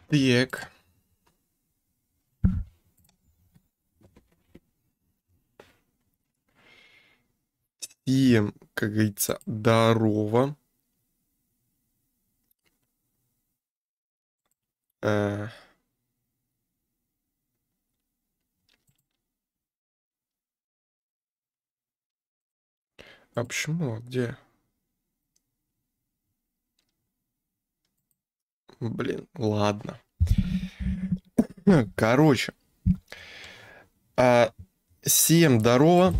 Так. Всем, как говорится, здорово. А почему? Где? Блин, ладно. Короче. Всем здорово.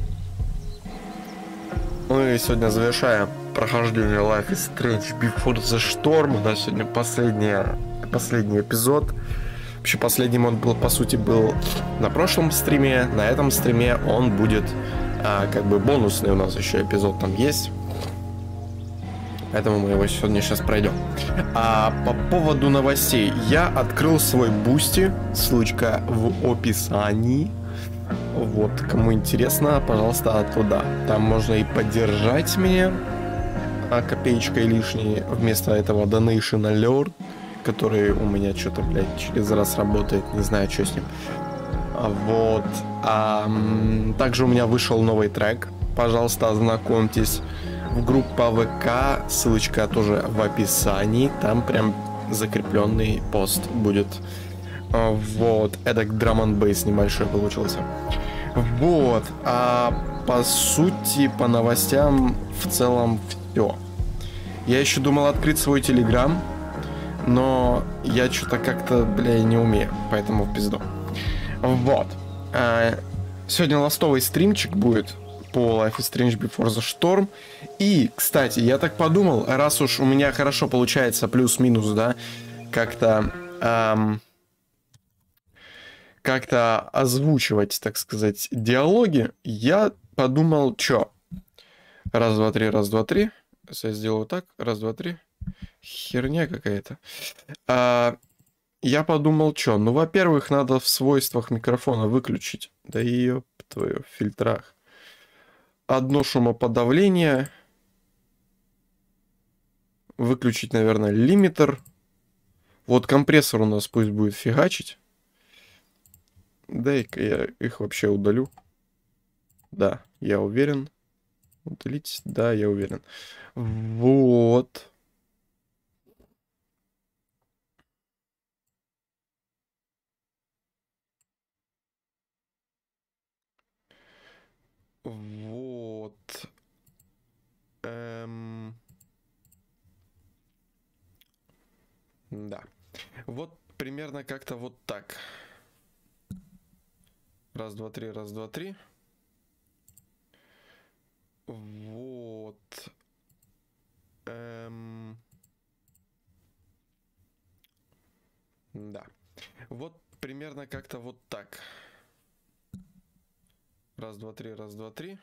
Мы сегодня завершаем прохождение lifeisstrange before the storm. У нас сегодня последний эпизод. Вообще последний он был, по сути, был на прошлом стриме. На этом стриме он будет как бы бонусный. У нас еще эпизод там есть. Поэтому мы его сегодня сейчас пройдем. По поводу новостей. Я открыл свой бусти. Ссылочка в описании. Вот, кому интересно, пожалуйста, туда. Там можно и поддержать меня копеечкой лишней вместо этого donation alert, который у меня что-то, блядь, через раз работает. Не знаю, что с ним. Вот. Также у меня вышел новый трек. Пожалуйста, ознакомьтесь. В группа ВК, ссылочка тоже в описании. Там прям закрепленный пост будет. Вот, эдак драм-н-бейс небольшой получился. Вот, по сути, по новостям в целом все. Я еще думал открыть свой телеграм, но я что-то как-то, бля, не умею, поэтому в пизду. Вот. Сегодня ластовый стримчик будет по lifeisstrange before the storm. И, кстати, я так подумал, раз уж у меня хорошо получается плюс-минус, да, как-то озвучивать, так сказать, диалоги, я подумал, чё? Раз, два, три, раз, два, три. Сейчас я сделаю так. Раз, два, три. Херня какая-то. Я подумал, чё? Ну, во-первых, надо в свойствах микрофона выключить. Да ёб твою, в фильтрах. Одно шумоподавление. Выключить, наверное, лимитер. Вот компрессор у нас пусть будет фигачить. Дай-ка я их вообще удалю. Да, я уверен. Удалить? Да, я уверен. Вот. Вот. Да. Вот примерно как-то вот так. Раз, два, три, раз, два, три. Вот. Да. Вот примерно как-то вот так. Раз, два, три, раз, два, три.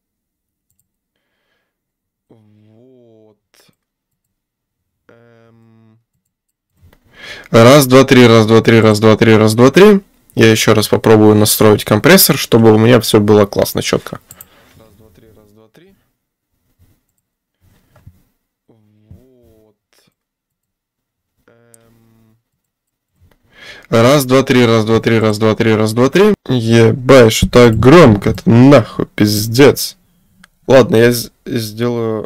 Вот. Раз, два, три, раз, два, три, раз, два, три, раз, два, три. Я еще раз попробую настроить компрессор, чтобы у меня все было классно, четко. Раз, два, три, раз, два, три. Вот. Раз, два, три, раз, два, три, раз, два, три, раз, два, три. Ебать, что так громко-то, нахуй, пиздец. Ладно, я сделаю...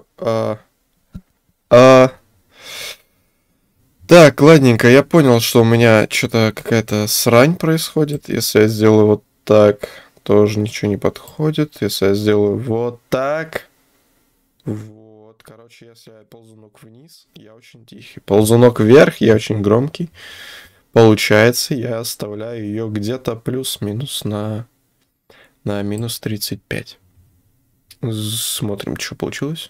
Так, ладненько, я понял, что у меня что-то какая-то срань происходит. Если я сделаю вот так, тоже ничего не подходит. Если я сделаю вот так. Вот, короче, если я ползунок вниз, я очень тихий. Ползунок вверх, я очень громкий. Получается, я оставляю ее где-то плюс-минус на минус 35. Смотрим, что получилось.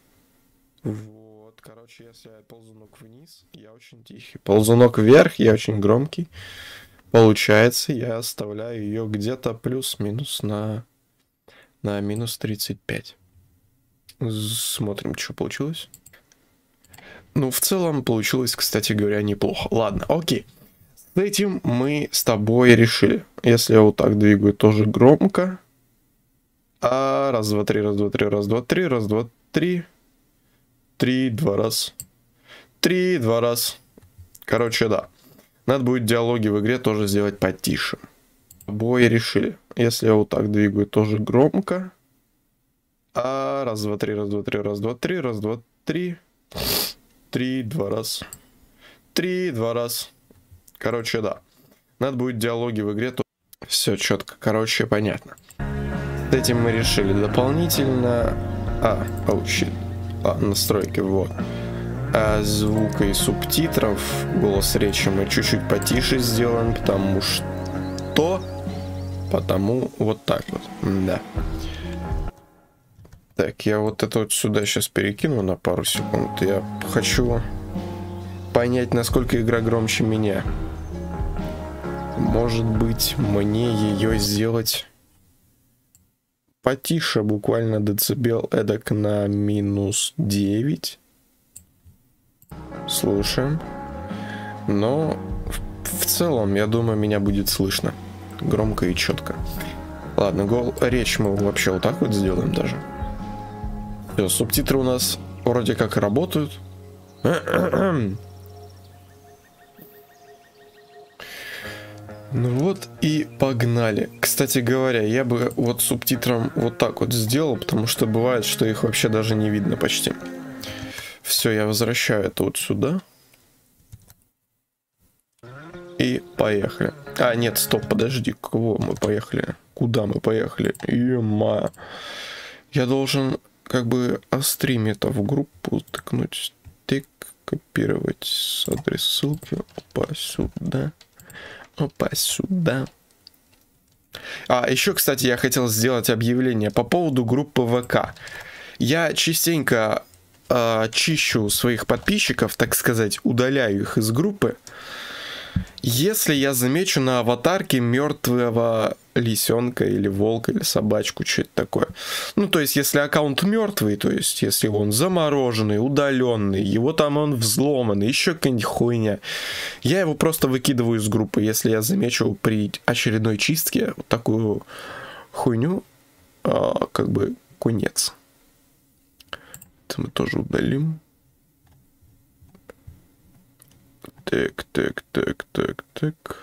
Вот, короче, если я ползунок вниз, я очень тихий. Ползунок вверх, я очень громкий. Получается, я оставляю ее где-то плюс-минус на минус 35. Смотрим, что получилось. Ну, в целом, получилось, кстати говоря, неплохо. Ладно, окей. С этим мы с тобой решили. Если я вот так двигаю, тоже громко. Раз, два, три, раз, два, три, раз, два, три, раз, два, три. 3, 2 раз. 3, 2 раз. Короче, да. Надо будет диалоги в игре тоже сделать потише. Обои решили. Если я вот так двигаю, тоже громко. Раз, два, три, раз, два, три, раз, два, три, раз, два, три. 3, 2 раз. 3, 2 раз. Короче, да. Надо будет диалоги в игре. Все четко. Короче, понятно. С этим мы решили дополнительно. Настройки, вот. Звука и субтитров. Голос речи мы чуть-чуть потише сделаем, потому что... Потому вот так вот. Да. Так, я вот это вот сюда сейчас перекину на пару секунд. Я хочу понять, насколько игра громче меня. Может быть, мне ее сделать потише, буквально децибел эдак на -9. Слушаем. Но в целом, я думаю, меня будет слышно. Громко и четко. Ладно, речь мы вообще вот так вот сделаем даже. Все, субтитры у нас вроде как работают. Ну вот и погнали. Кстати говоря, я бы вот субтитром вот так вот сделал, потому что бывает, что их вообще даже не видно почти. Все, я возвращаю это вот сюда. И поехали. Нет, стоп, подожди, кого мы поехали? Куда мы поехали? Ема. Я должен как бы о стриме это в группу тыкнуть. Тык, копировать с адрес ссылки. Опа, сюда. Опа, сюда. Еще, кстати, я хотел сделать объявление по поводу группы ВК. Я частенько чищу своих подписчиков, так сказать, удаляю их из группы, если я замечу на аватарке мертвого лисенка или волка или собачку, что-то такое. Ну, то есть, если аккаунт мертвый, то есть, если он замороженный, удаленный, его там он взломанный, еще какая-нибудь хуйня, я его просто выкидываю из группы, если я замечу при очередной чистке вот такую хуйню, как бы кунец. Это мы тоже удалим. Так.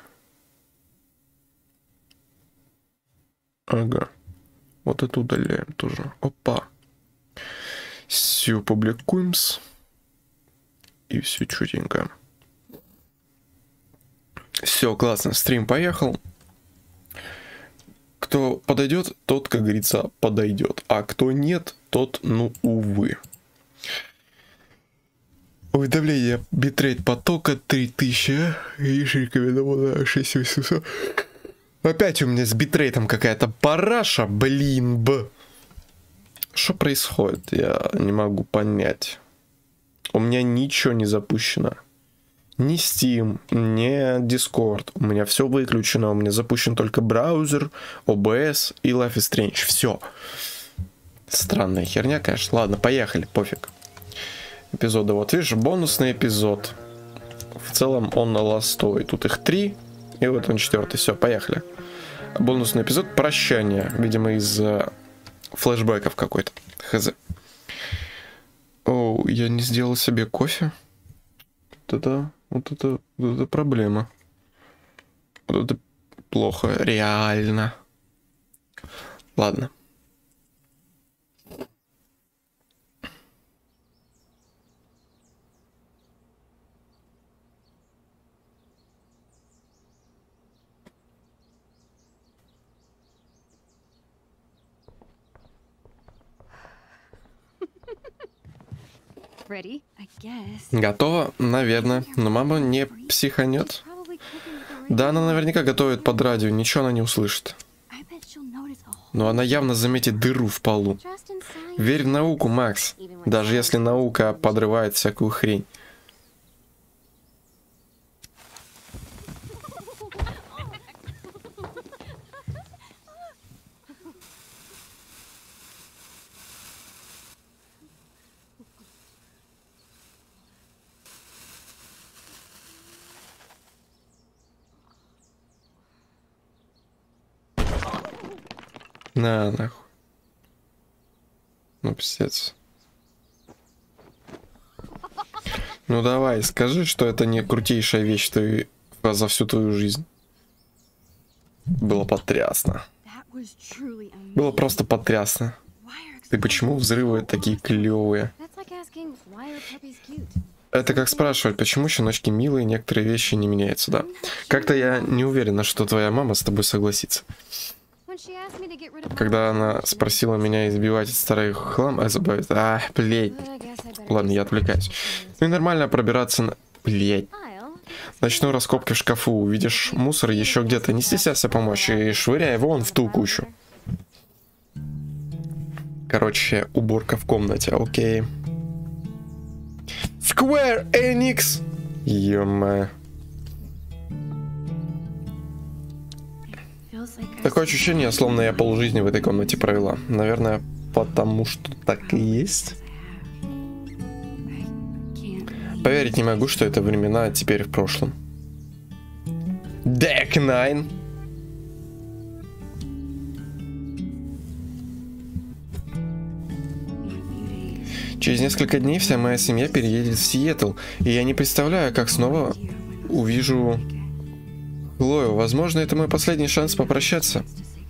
Ага. Вот это удаляем тоже. Опа. Все, публикуем. И все чутенько. Все, классно. Стрим поехал. Кто подойдет, тот, как говорится, подойдет. А кто нет, тот, ну, увы. Уведомление, битрейт потока 3000, видишь, рекомендовано 6800. Опять у меня с битрейтом какая-то параша, блин, Что происходит? Я не могу понять. У меня ничего не запущено. Ни Steam, ни Discord. У меня все выключено. У меня запущен только браузер, OBS и lifeisstrange. Все. Странная херня, конечно. Ладно, поехали, пофиг. Эпизоды. Вот видишь, бонусный эпизод. В целом он ластовый. Тут их 3. И вот он 4. Все, поехали. Бонусный эпизод прощания. Видимо, из флешбеков какой-то. Хз. О, я не сделал себе кофе. Вот это проблема. Вот это плохо. Реально. Ладно. Готово? Наверное. Но мама не психанет. Да, она наверняка готовит под радио, ничего она не услышит. Но она явно заметит дыру в полу. Верь в науку, Макс. Даже если наука подрывает всякую хрень. На, нахуй. Ну, пиздец. Ну, давай, скажи, что это не крутейшая вещь, ты типа за всю твою жизнь. Было потрясно. Было просто потрясно. Ты почему взрывы такие клевые? Это как спрашивать, почему щеночки милые, некоторые вещи не меняются, да? Как-то я не уверена, что твоя мама с тобой согласится. Когда она спросила меня избивать старых хлам, забавит. Блядь. Ладно, я отвлекаюсь. Ну и нормально пробираться на... Блядь. Начну раскопки в шкафу. Увидишь мусор еще где-то. Не стесняйся помочь и швыряй его вон в ту кучу. Короче, уборка в комнате, окей. Square Enix! Ё-моё. Такое ощущение, словно я полжизни в этой комнате провела. Наверное, потому что так и есть. Поверить не могу, что это времена теперь в прошлом. Deck 9. Через несколько дней вся моя семья переедет в Сиэтл, и я не представляю, как снова увижу Хлою. Возможно, это мой последний шанс попрощаться.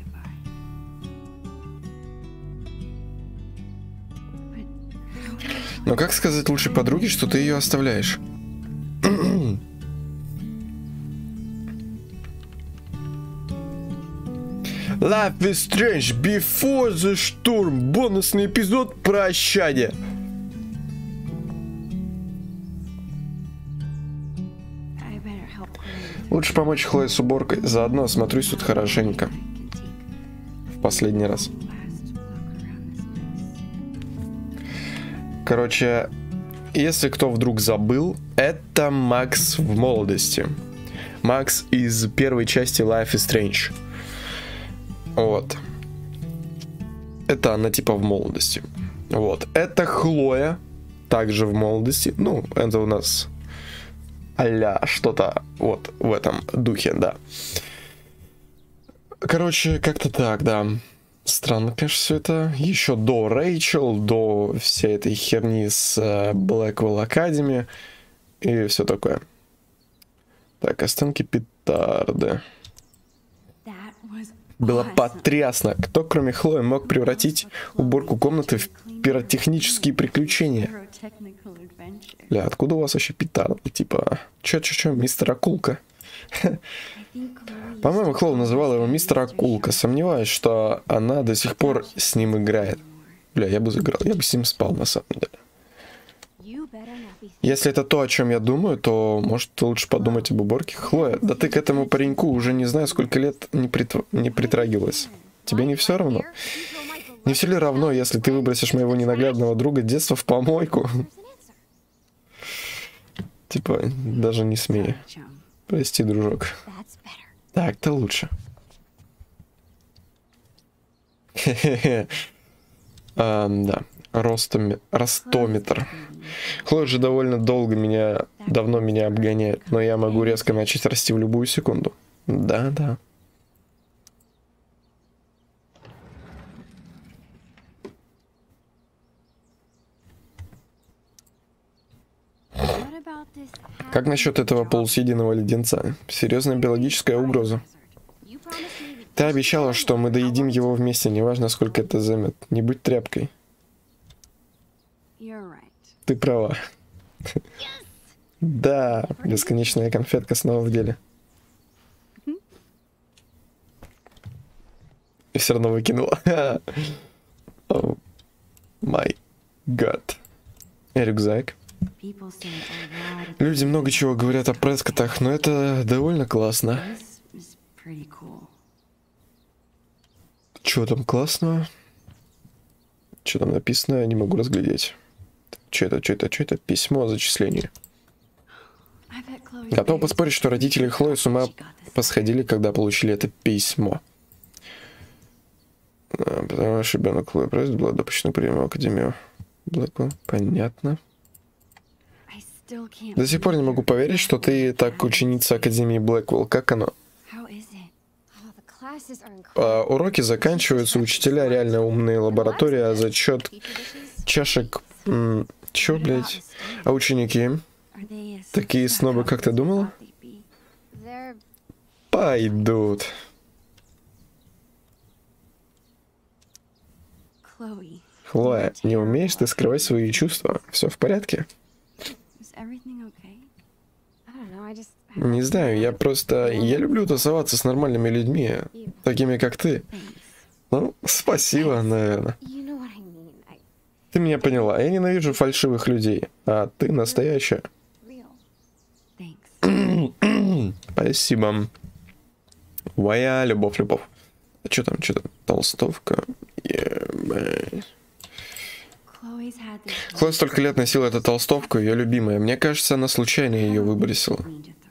Но как сказать лучшей подруге, что ты ее оставляешь? Lifeisstrange Before the Storm. Бонусный эпизод «Прощание». Лучше помочь Хлое с уборкой. Заодно осмотрюсь тут хорошенько. В последний раз. Короче, если кто вдруг забыл, это Макс в молодости. Макс из первой части Lifeisstrange. Вот. Это она типа в молодости. Вот. Это Хлоя. Также в молодости. Ну, это у нас а-ля что-то вот в этом духе, да. Короче, как-то так, да. Странно, конечно, все это. Еще до Рэйчел, до всей этой херни с Blackwell Academy и все такое. Так, останки петарды. Было потрясно. Кто, кроме Хлои, мог превратить уборку комнаты в пиротехнические приключения? Бля, откуда у вас вообще петарды? Типа, чё, мистер Акулка? По-моему, Хлоу называла его мистер Акулка. Сомневаюсь, что она до сих пор с ним играет. Бля, я бы заиграл, я бы с ним спал, на самом деле. Если это то, о чем я думаю, то, может, лучше подумать об уборке. Хлоя, да ты к этому пареньку уже не знаю, сколько лет не притрагивалась. Тебе не все равно? Не все ли равно, если ты выбросишь моего ненаглядного друга детства в помойку? Типа, даже не смей. Прости, дружок. Так-то лучше. Хе-хе-хе. Да. Ростометр. Хлоя же довольно давно меня обгоняет, но я могу резко начать расти в любую секунду. Да. Как насчет этого полусъеденного леденца? Серьезная биологическая угроза. Ты обещала, что мы доедим его вместе, неважно, сколько это займет. Не будь тряпкой. Ты права. Да, бесконечная конфетка снова в деле. И все равно выкинула. О май гад. Рюкзак. Люди много чего говорят о прескотах, но это довольно классно. Чего там классного? Что там написано, я не могу разглядеть. Что это? Письмо о зачислении. Готов поспорить, что родители Хлои с ума посходили, когда получили это письмо. Потому что ребенок Хлои просто была допущена к приему в Академию Блэквелл. Понятно. До сих пор не могу поверить, что ты так ученица Академии Блэквелл. Как оно? Уроки заканчиваются, учителя реально умные, лаборатория, зачет, чашек... Чё, блядь? А ученики? Такие снобы, как ты думала? Пойдут. Хлоя, не умеешь ты скрывать свои чувства? Все в порядке? Не знаю, я люблю тусоваться с нормальными людьми, такими как ты. Ну, спасибо, наверное. Ты меня поняла, я ненавижу фальшивых людей, а ты настоящая. Спасибо. Моя любовь. А что там? Толстовка. Хлоя столько лет носила эту толстовку, ее любимая. Мне кажется, она случайно ее выбросила.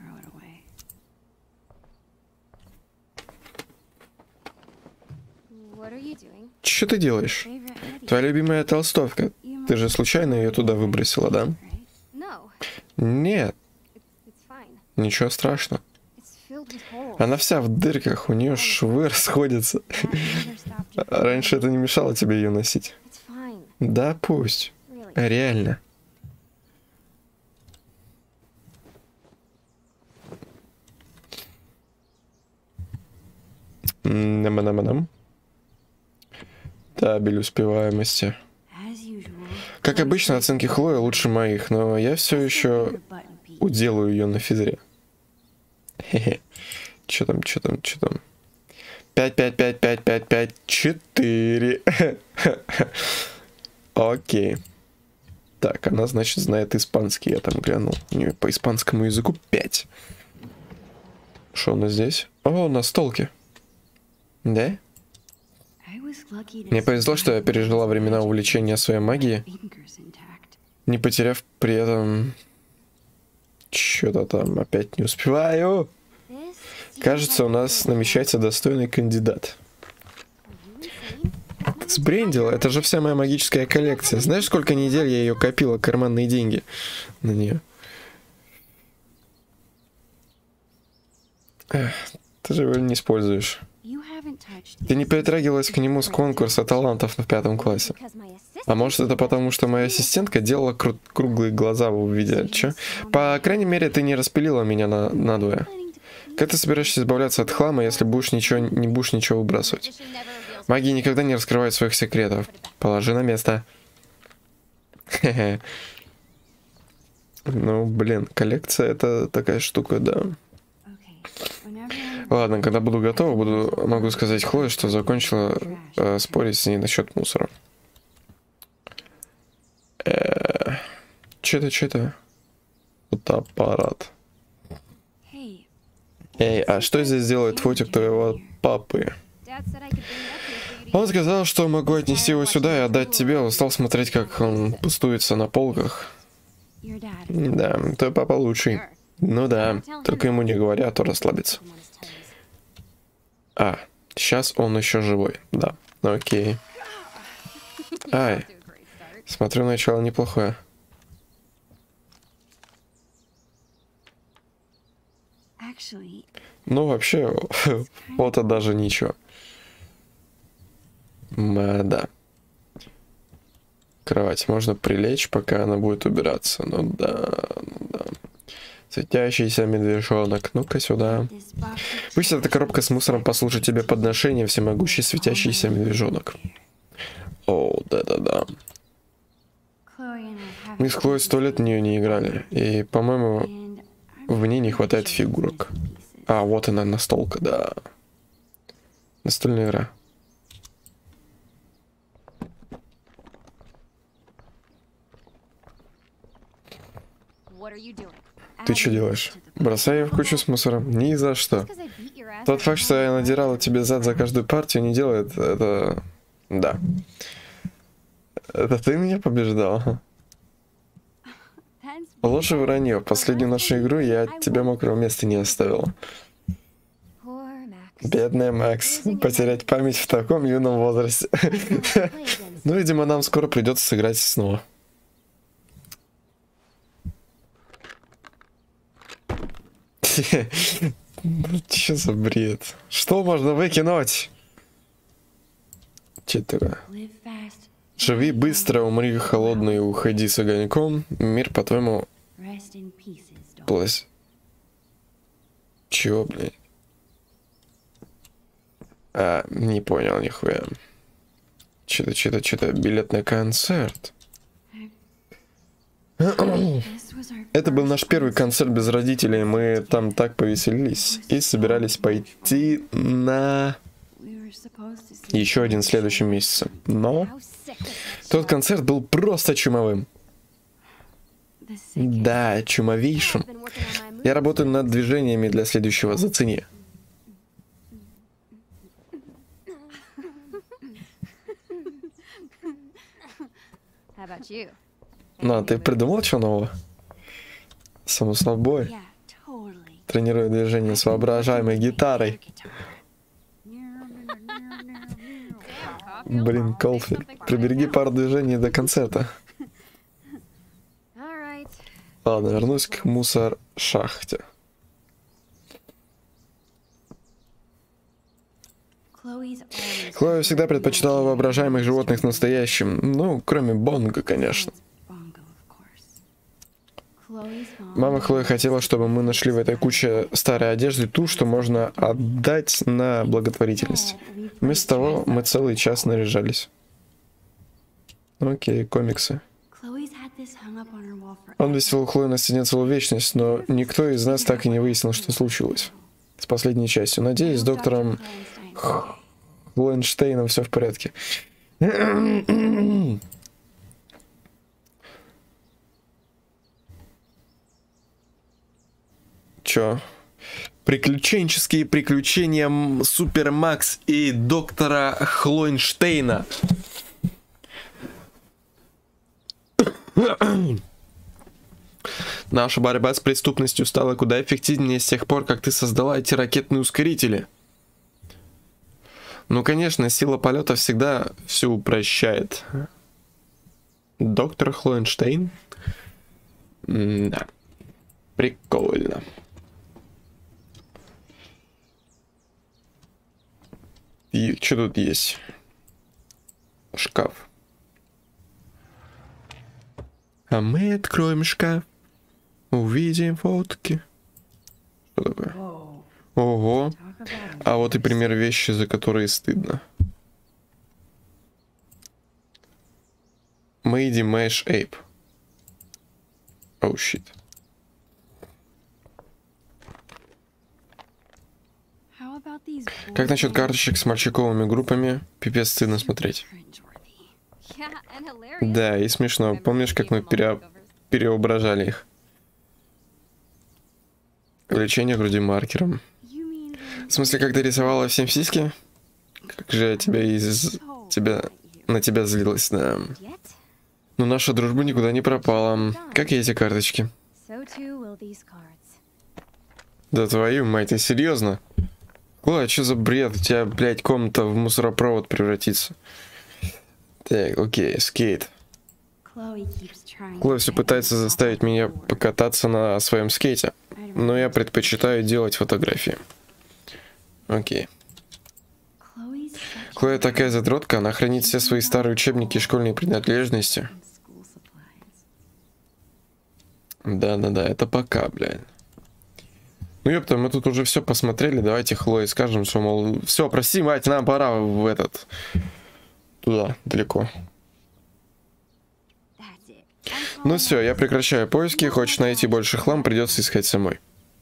Что ты делаешь? Твоя любимая толстовка. Ты же случайно ее туда выбросила, да? Нет. Ничего страшного. Она вся в дырках, у нее швы расходятся. Раньше это не мешало тебе ее носить. Да, пусть. Реально. Нам-нам-нам. Табель успеваемости. Как обычно, оценки Хлои лучше моих, но я все еще уделаю ее на физре. Хе-хе. Че там? 5, 4. Окей. Так, она, значит, знает испанский, я там глянул. У нее по испанскому языку 5. Что у нас здесь? О, настолки. Да? Мне повезло, что я пережила времена увлечения своей магией, не потеряв при этом... Что-то там опять не успеваю. Кажется, у нас намечается достойный кандидат. Ты сбрендила? Это же вся моя магическая коллекция. Знаешь, сколько недель я ее копила, карманные деньги на нее? Ты же его не используешь. Ты не притрагивалась к нему с конкурса талантов на 5 классе. А может, это потому, что моя ассистентка делала круглые глаза в виде... Чё? По крайней мере, ты не распилила меня надвое. Как ты собираешься избавляться от хлама, если не будешь ничего выбрасывать? Маги никогда не раскрывают своих секретов. Положи на место. Ну, блин, коллекция — это такая штука, да. Ладно, когда буду готов, могу сказать Хлое, что закончила спорить с ней насчет мусора. Че это? Фотоаппарат. Эй, а что здесь делает фотик твоего папы? Он сказал, что могу отнести его сюда и отдать тебе. Устал смотреть, как он пустуется на полках. Да, твой папа лучший. Ну да, только ему не говоря, а то расслабится. А, сейчас он еще живой. Да, окей. Ай, смотрю, начало неплохое. Ну, вообще, фото даже ничего. Да. Кровать можно прилечь, пока она будет убираться. Ну да. Светящийся медвежонок. Ну-ка сюда. Пусть эта коробка с мусором послужит тебе подношением, всемогущий светящийся медвежонок. О, да. Мы с Хлоей 100 лет в нее не играли. И, по-моему, в ней не хватает фигурок. А, вот она, настолка, да. Настольная игра. Ты что делаешь? Бросай ее в кучу с мусором? Ни за что. Тот факт, что я надирала тебе зад за каждую партию, не делает это... Да. Это ты меня побеждал? Ложь и вранье. Последнюю нашу игру я от тебя мокрого места не оставила. Бедная Макс. Потерять память в таком юном возрасте. Ну, видимо, нам скоро придется сыграть снова. Че за бред? Что можно выкинуть? Че такое? Живи быстро, умри холодно и уходи с огоньком. Мир, по-твоему... Чего, блядь? Не понял, нихуя. Что-то, билет на концерт. Это был наш первый концерт без родителей, мы там так повеселились и собирались пойти на еще один в следующем месяце. Но тот концерт был просто чумовым. Да, чумовейшим. Я работаю над движениями для следующего, зацени. Ну, а ты придумал что нового? Само собой. Тренирую движение с воображаемой гитарой. Блин, caulfield. Прибереги пару движений до концерта. Ладно, вернусь к мусор-шахте. Хлоя всегда предпочитала воображаемых животных настоящим. Ну, кроме Бонга, конечно. Мама Хлои хотела, чтобы мы нашли в этой куче старой одежды ту, что можно отдать на благотворительность. Вместо того мы целый час наряжались. Окей, комиксы. Он висел у Хлои на стене целую вечность, но никто из нас так и не выяснил, что случилось с последней частью. Надеюсь, с доктором Хлоенштейном все в порядке. Чё? Приключенческие приключения Супер Макс и доктора Хлоенштейна. Наша борьба с преступностью стала куда эффективнее с тех пор, как ты создала эти ракетные ускорители. Ну, конечно, сила полета всегда все упрощает. Доктор Хлоенштейн? Да. Прикольно. И что тут есть? Шкаф. А мы откроем шкаф. Увидим фотки. Что такое? Ого. А вот и пример вещи, за которые стыдно. Made Mesh Ape. Oh shit. Как насчет карточек с мальчиковыми группами? Пипец, стыдно смотреть. Да, и смешно. Помнишь, как мы переображали их? Увлечение груди маркером. В смысле, как ты рисовала всем сиськи? Как же я на тебя злилась, да. Но наша дружба никуда не пропала. Как и эти карточки. Да твою мать, ты серьезно? Ой, что за бред? У тебя, блядь, комната в мусоропровод превратится. Так, окей, скейт. Хлоя все пытается заставить меня покататься на своем скейте, но я предпочитаю делать фотографии. Окей. Хлоя такая задротка, она хранит все свои старые учебники и школьные принадлежности. Да-да-да, это пока, блядь. Ну ёпта, мы тут уже все посмотрели, давайте Хлое скажем, что, мол, все, прости, мать, нам пора в этот... Туда, далеко. Ну все, я прекращаю поиски, хочешь найти больше хлам, придется искать самой.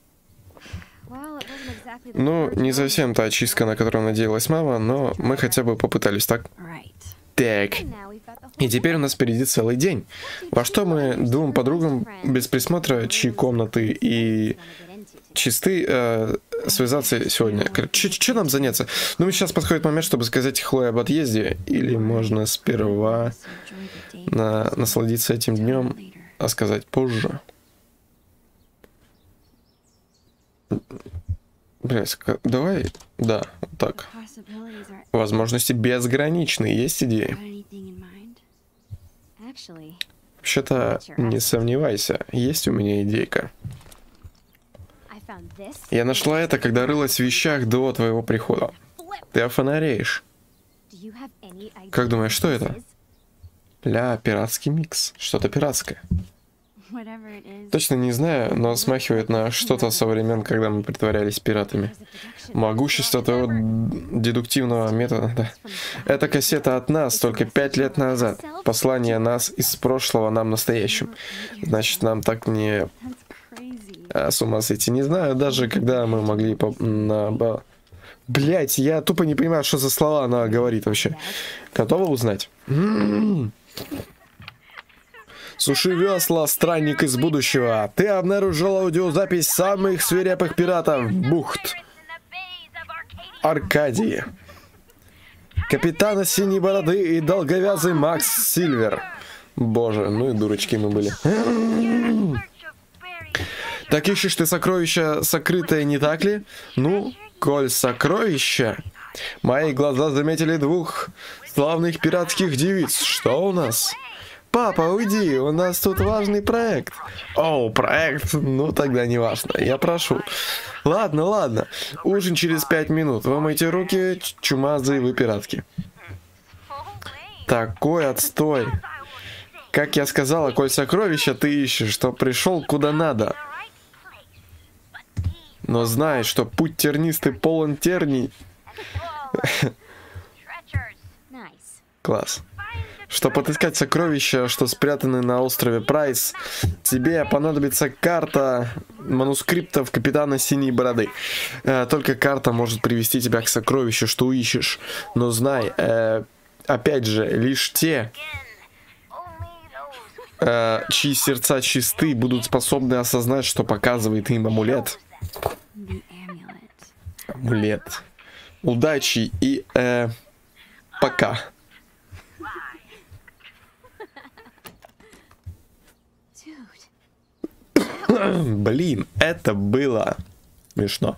Ну, не совсем та очистка, на которую надеялась мама, но мы хотя бы попытались, так? Так. И теперь у нас впереди целый день. Во что мы двум подругам без присмотра, чьи комнаты и чисты, связаться сегодня? Что нам заняться? Ну, сейчас подходит момент, чтобы сказать Хлое об отъезде. Или можно сперва насладиться этим днем, а сказать позже. Блядь, давай, да, вот так. Возможности безграничны, есть идеи? Вообще-то, не сомневайся, есть у меня идейка. Я нашла это, когда рылась в вещах до твоего прихода. Ты офонареешь. Как думаешь, что это? Ля, пиратский микс. Что-то пиратское. Точно не знаю, но смахивает на что-то со времен, когда мы притворялись пиратами. Могущество того дедуктивного метода, да. Эта кассета от нас только 5 лет назад. Послание нас из прошлого нам настоящим. Значит, нам так не... с ума сойти. Не знаю, даже когда мы могли... Блять, я тупо не понимаю, что за слова она говорит вообще. Готова узнать? Суши весла, странник из будущего. Ты обнаружил аудиозапись самых свирепых пиратов бухт Аркадии. Капитана Синей Бороды и долговязый Макс Сильвер. Боже, ну и дурочки мы были. Так ищешь ты сокровища сокрытые, не так ли? Ну, коль сокровища. Мои глаза заметили 2 славных пиратских девиц. Что у нас? Папа, уйди, у нас тут важный проект. О, проект? Ну тогда не важно, я прошу. Ладно, ладно. Ужин через 5 минут. Вы мойте руки, чумазые вы пиратки. Такой отстой. Как я сказала, коль сокровища ты ищешь, то пришел куда надо. Но знай, что путь тернистый полон терний. Класс. Чтобы отыскать сокровища, что спрятаны на острове Прайс, тебе понадобится карта манускриптов капитана Синей Бороды. Только карта может привести тебя к сокровищу, что ищешь. Но знай, опять же, лишь те, чьи сердца чисты, будут способны осознать, что показывает им амулет. Амулет. Удачи и пока. Блин, это было смешно.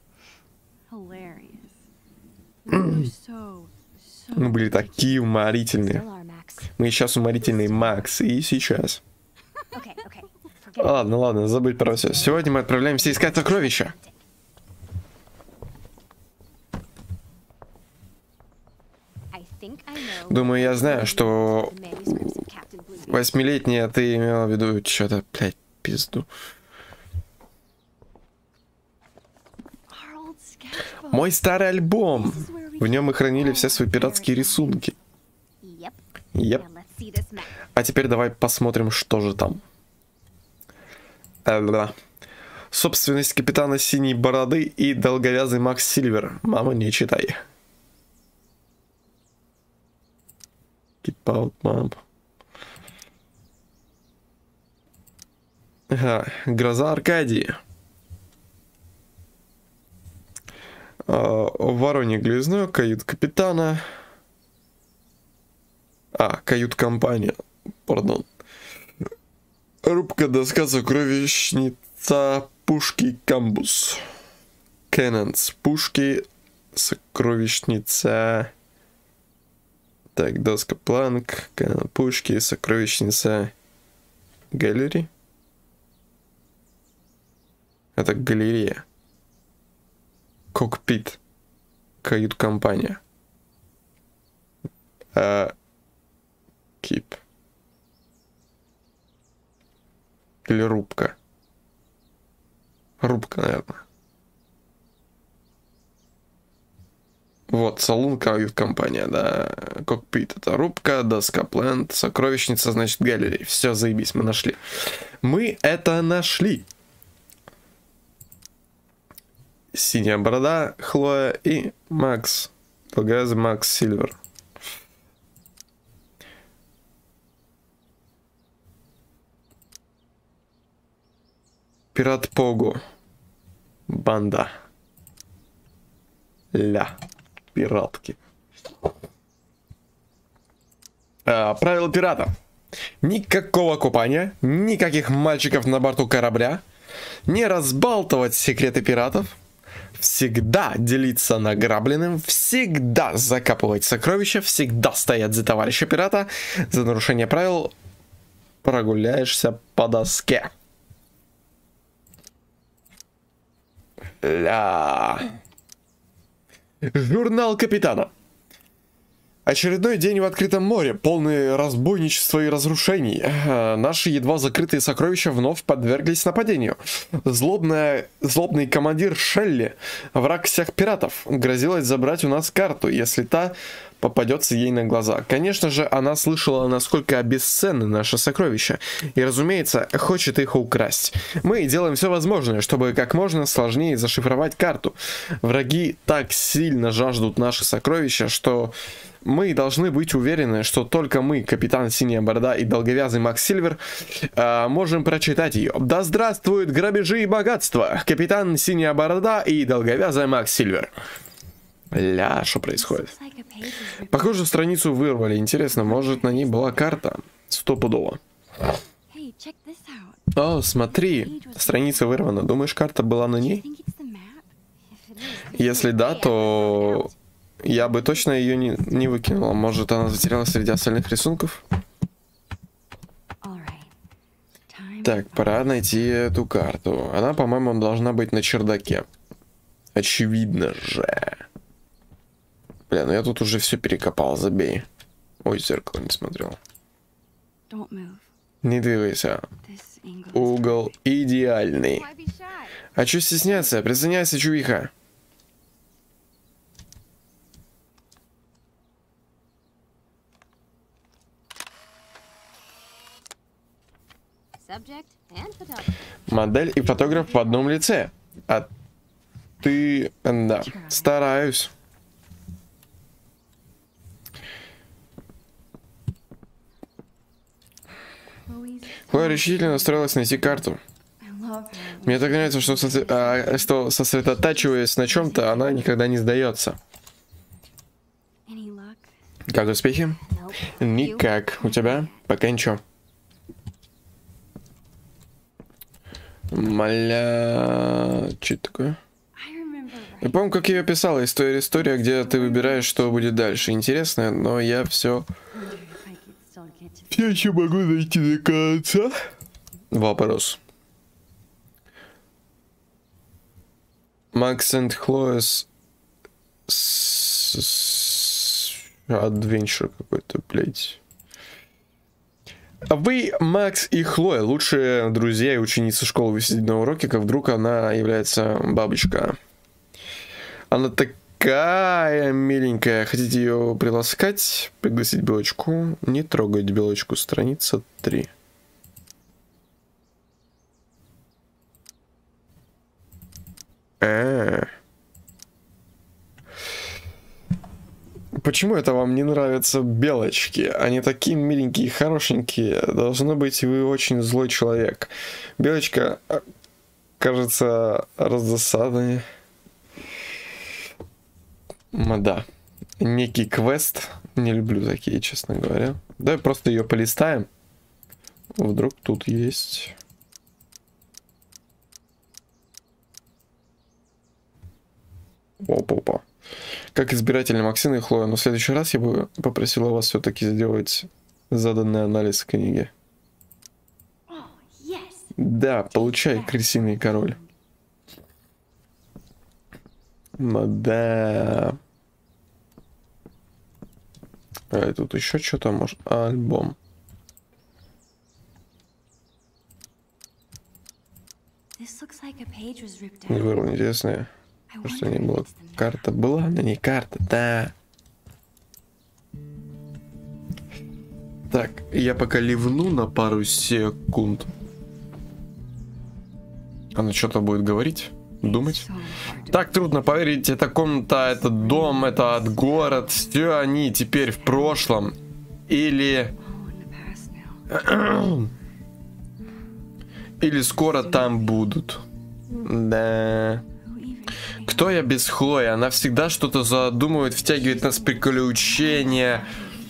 Мы были такие уморительные. Мы сейчас уморительные, Макс, и сейчас. Ладно, ладно, забудь про все. Сегодня мы отправляемся искать сокровища. Думаю, я знаю, что 8-летняя ты имела в виду что-то, блядь, пизду. Мой старый альбом. В нем мы хранили все свои пиратские рисунки. Yep. А теперь давай посмотрим, что же там. Собственность капитана Синей Бороды и долговязый Макс Сильвер. Мама, не читай. Keep out, mom. Ага, гроза Аркадии. Воронье глазное, кают-капитана. Кают-компания. Пардон. Рубка, доска, сокровищница, пушки, камбус. Кэннонс, пушки, сокровищница. Так, доска, планк, пушки, сокровищница, галерея. Это галерея. Кокпит. Кают-компания. Кип. Или рубка. Рубка, наверное. Вот, салон, кают-компания, да. Кокпит — это рубка, доска, плент, сокровищница, значит, галерея. Все, заебись, мы нашли. Мы это нашли. Синяя борода, Хлоя и Макс. Долговязый Макс Сильвер. Пират Погу. Банда. Пиратки. Правила пирата. Никакого купания, никаких мальчиков на борту корабля, не разбалтывать секреты пиратов, всегда делиться награбленным, всегда закапывать сокровища, всегда стоять за товарища пирата. За нарушение правил прогуляешься по доске. Журнал капитана. Очередной день в открытом море, полный разбойничества и разрушений. Наши едва закрытые сокровища вновь подверглись нападению. Злобный командир Шелли, враг всех пиратов, грозилась забрать у нас карту, если та попадется ей на глаза. Конечно же, она слышала, насколько обесценны наши сокровища, и, разумеется, хочет их украсть. Мы делаем все возможное, чтобы как можно сложнее зашифровать карту. Враги так сильно жаждут наши сокровища, что мы должны быть уверены, что только мы, капитан Синяя Борода и долговязый Макс Сильвер, можем прочитать ее. Да здравствуют грабежи и богатства! Капитан Синяя Борода и долговязый Макс Сильвер. Ля, что происходит? Похоже, страницу вырвали. Интересно, может, на ней была карта? Стопудово. О, смотри, страница вырвана. Думаешь, карта была на ней? Если да, то я бы точно ее не выкинула. Может, она затерялась среди остальных рисунков? Так, пора найти эту карту. Она, по-моему, должна быть на чердаке. Очевидно же. Бля, ну я тут уже все перекопал, забей. Ой, зеркало не смотрел. Не двигайся. Угол идеальный. А чё стесняться? Присоединяйся, чувиха. Модель и фотограф в одном лице. А ты... Да, стараюсь. Хлоя решительно настроилась найти карту. Мне так нравится, что сосредотачиваясь на чем-то, она никогда не сдается. Как успехи? Никак. У тебя? Пока ничего. Маля... Что это такое? Я помню, как я ее писала. История, где ты выбираешь, что будет дальше. Интересно, но я все еще могу найти до конца. Вопрос. Макс и Хлояс Adventure какой-то, блядь. Вы, Макс и Хлоя, лучшие друзья и ученицы школы. Вы сидите на уроке, как вдруг она является бабочка. Она такая миленькая. Хотите ее приласкать? Пригласить белочку? Не трогать белочку. Страница 3. Почему это вам не нравятся белочки? Они такие миленькие и хорошенькие. Должно быть, вы очень злой человек. Белочка, кажется, раздосадная. Да. Некий квест. Не люблю такие, честно говоря. Давай просто ее полистаем. Вдруг тут есть... Опа-опа. Как избирательно Максина и Хлоя, но в следующий раз я бы попросила вас все-таки сделать заданный анализ книги. Да, получай, крысиный король. Да. А тут еще что-то может. Альбом. Вырвал интересное. Что не было. Карта была, на ней карта, да. Так, я пока ливну на пару секунд. Она что-то будет говорить, думать. Так трудно поверить, это комната, этот дом, этот город, все они теперь в прошлом. Или... Или скоро там будут. Да... Кто я без Хлои? Она всегда что-то задумывает, втягивает нас в приключения.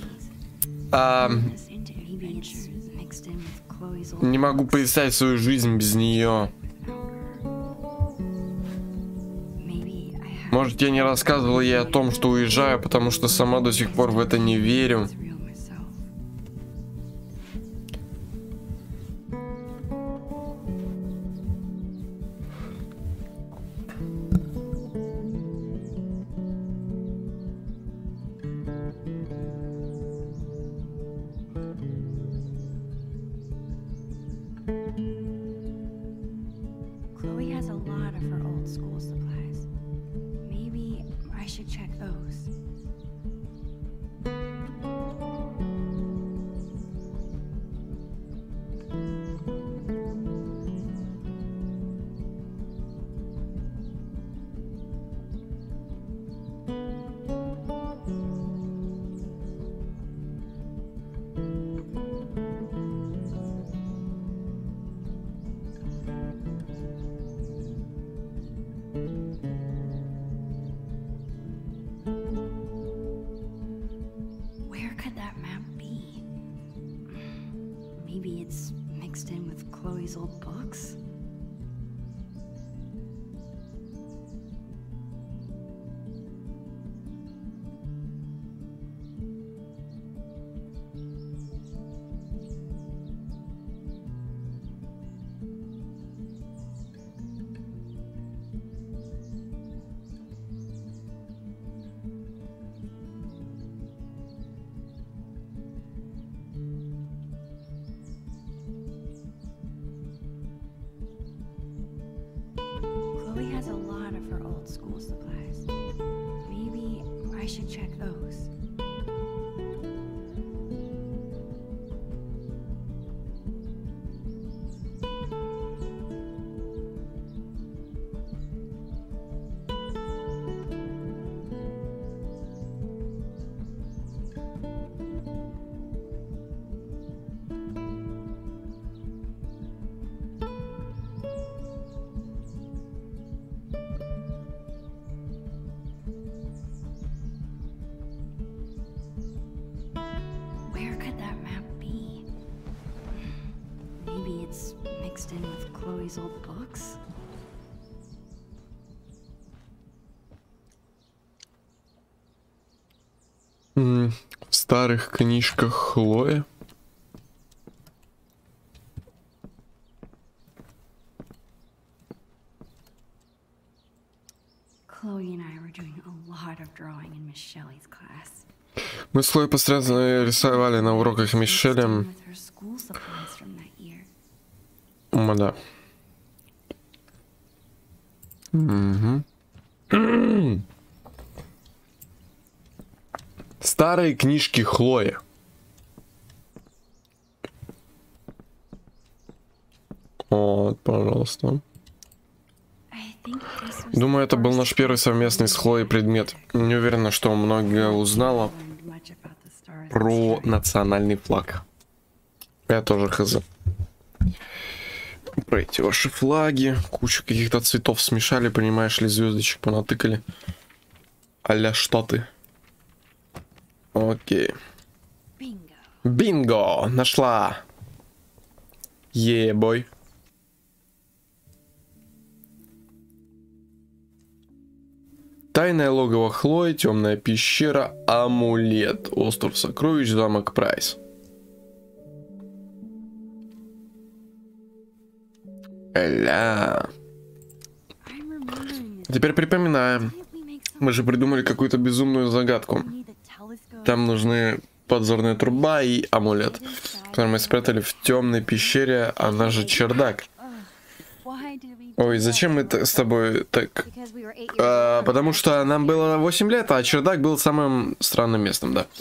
Не могу представить свою жизнь без нее. Может, я не рассказывала ей о том, что уезжаю, потому что сама до сих пор в это не верю. Chloe's old books? Chloe has a lot of her old school supplies. Maybe I should check those. Where could that map be? Maybe it's mixed in with Chloe's old books? В старых книжках Хлои. Chloe and I were doing a lot of drawing in Miss Shelley's class. Мы с Хлоей постоянно рисовали на уроках Мишелем. With her school supplies from that year. Да. Старые книжки Хлои. Вот, пожалуйста. I think this was Думаю, это the был first наш первый совместный с Хлоей предмет. Не уверена, что многое узнала learned much about the stars and про stripes. национальный флаг. Я тоже хз. Про эти ваши флаги. Кучу каких-то цветов смешали, понимаешь ли, звездочек понатыкали. А-ля Штаты. Окей. Bingo. Бинго! Нашла! Е-бой. Тайное логово Хлои, темная пещера, амулет, остров сокровищ, замок Прайс. Эля. I'm remembering this. Теперь припоминаем. Didn't we make some Мы же придумали какую-то безумную загадку. need the telescope? Там нужны подзорная труба и амулет, который мы спрятали в темной пещере, она же чердак. Why did we do Ой, зачем мы с тобой так? Because we were 8 years old. Потому что нам было 8 лет, а чердак был самым странным местом, да.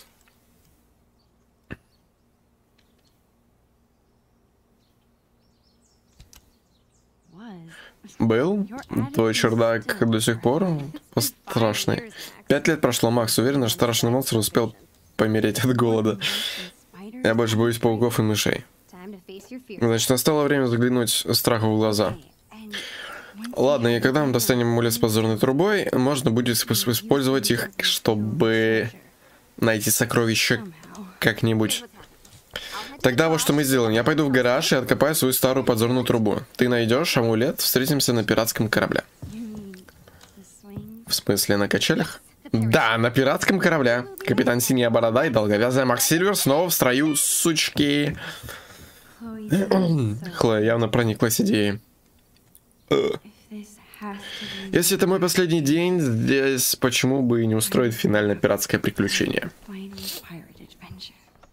Was. Был? Твой чердак до сих пор страшный. 5 лет прошло, Макс. Уверена, что страшный монстр успел помереть от голода. Я больше боюсь пауков и мышей. Time to face your fears. Значит, настало время заглянуть страху в глаза. And Ладно, и когда мы достанем амулет с подзорной трубой, можно будет использовать их, чтобы найти сокровища somehow. как-нибудь. Тогда вот что мы сделаем. Я пойду в гараж и откопаю свою старую подзорную трубу. Ты найдешь амулет, встретимся на пиратском корабле. You mean the swing? В смысле, на качелях? Да, на пиратском корабле. Капитан Синяя Борода и долговязая Макс Сильвер снова в строю, сучки. Chloe said so. Хлоя явно прониклась идеей. If this has to be Если это мой последний день здесь, почему бы и не устроить финальное пиратское приключение? final pirate adventure.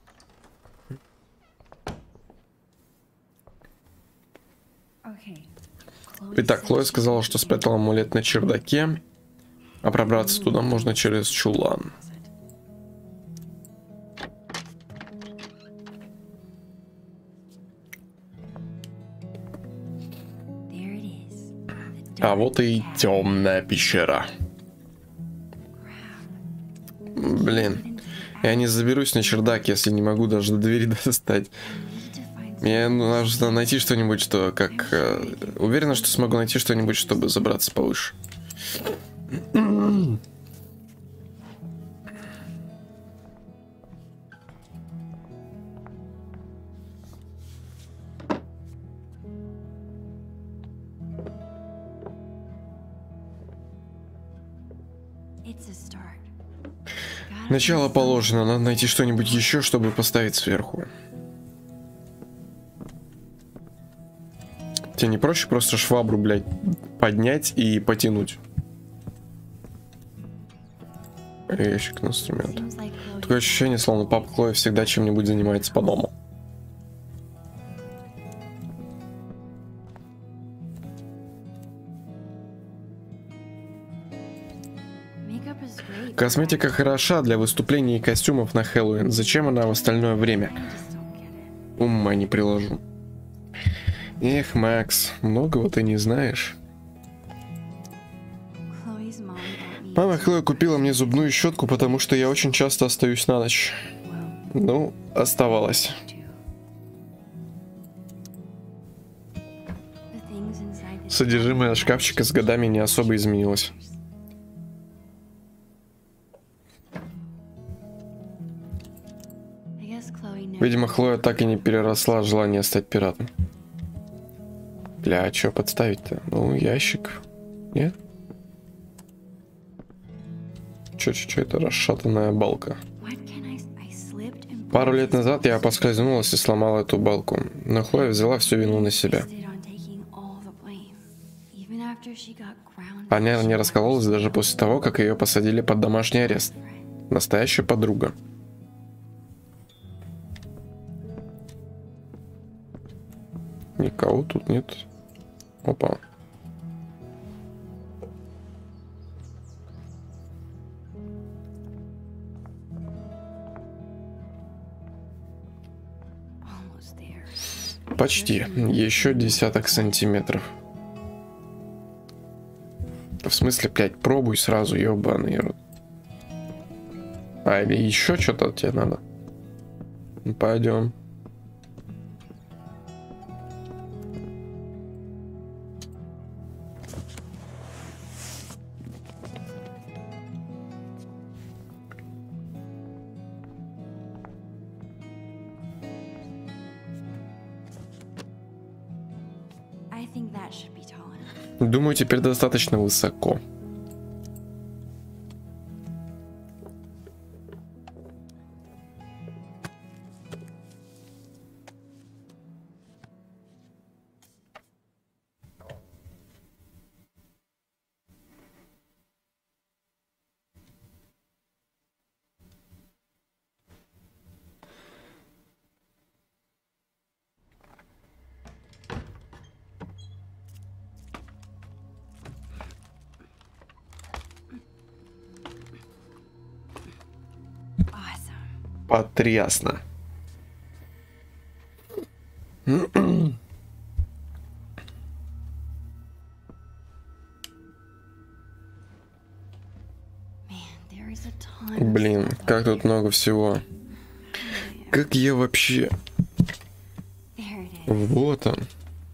Okay. Итак, Хлоя сказала, что спрятала амулет на чердаке, а пробраться туда можно через чулан. There it is. А вот и темная пещера. Блин, я не заберусь на чердак, если не могу даже до двери достать. Мне нужно найти что-нибудь, что как... уверена, что смогу найти что-нибудь, чтобы забраться повыше. It's a start. Начало положено, надо найти что-нибудь еще, чтобы поставить сверху. Тебе не проще просто швабру, блядь, поднять и потянуть? Ящик на инструмент. Такое ощущение, словно папа Хлоя всегда чем-нибудь занимается по дому. Косметика хороша для выступлений и костюмов на Хэллоуин. Зачем она в остальное время? Ума не приложу. Эх, Макс, многого ты не знаешь. Мама Хлоя купила мне зубную щетку, потому что я очень часто остаюсь на ночь. Ну, оставалось. Содержимое шкафчика с годами не особо изменилось. Видимо, Хлоя так и не переросла желание стать пиратом. Бля, а чё подставить-то? Ну, ящик. Нет? Чё это расшатанная балка? Пару лет назад я поскользнулась и сломала эту балку, но Хлоя взяла всю вину на себя. Она не раскололась даже после того, как ее посадили под домашний арест. Настоящая подруга. Никого тут нет. Опа. Почти. Еще десяток сантиметров. В смысле, блядь, пробуй сразу, ёбаный рот. А, или еще что-то тебе надо? Ну, пойдем. Думаю, теперь достаточно высоко. Потрясно. Блин, как тут много всего. Как я вообще... Вот он.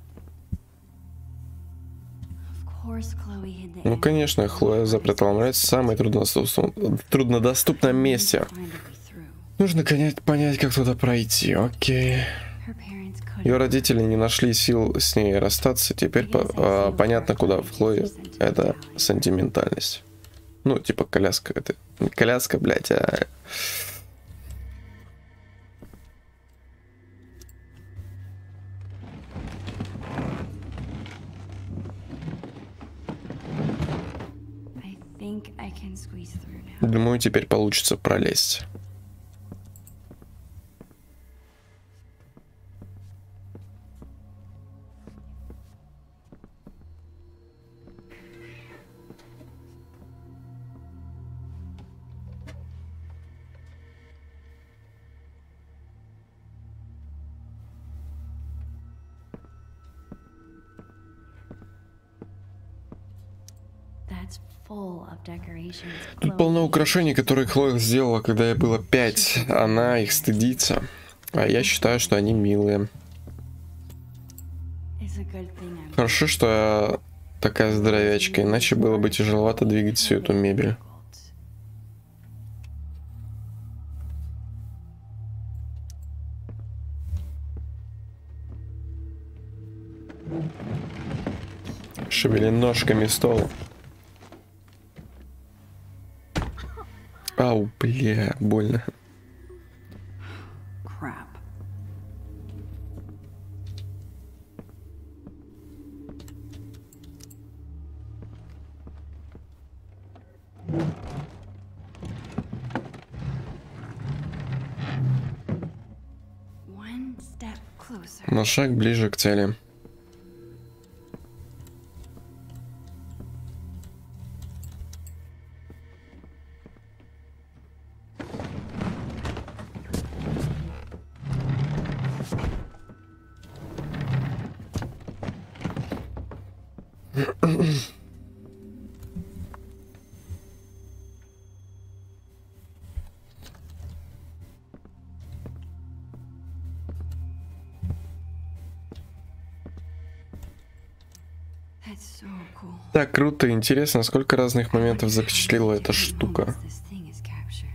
Ну, конечно, Хлоя запрятала мразь в самом труднодоступном месте. Нужно понять, как туда пройти. Окей. Ее родители не нашли сил с ней расстаться. Теперь понятно, куда в Хлое. Это сентиментальность. Ну, типа коляска. Это не коляска, блядь, а... Думаю, теперь получится пролезть. Тут полно украшений, которые Хлоя сделала, когда ей было 5. Она их стыдится. А я считаю, что они милые. Хорошо, что я такая здоровячка, иначе было бы тяжеловато двигать всю эту мебель. Шевели ножками стол. Ау, бля, больно. Crap. One step closer. На шаг ближе к цели. That's so cool. Так круто и интересно, сколько разных моментов запечатлела эта штука. This thing is captured.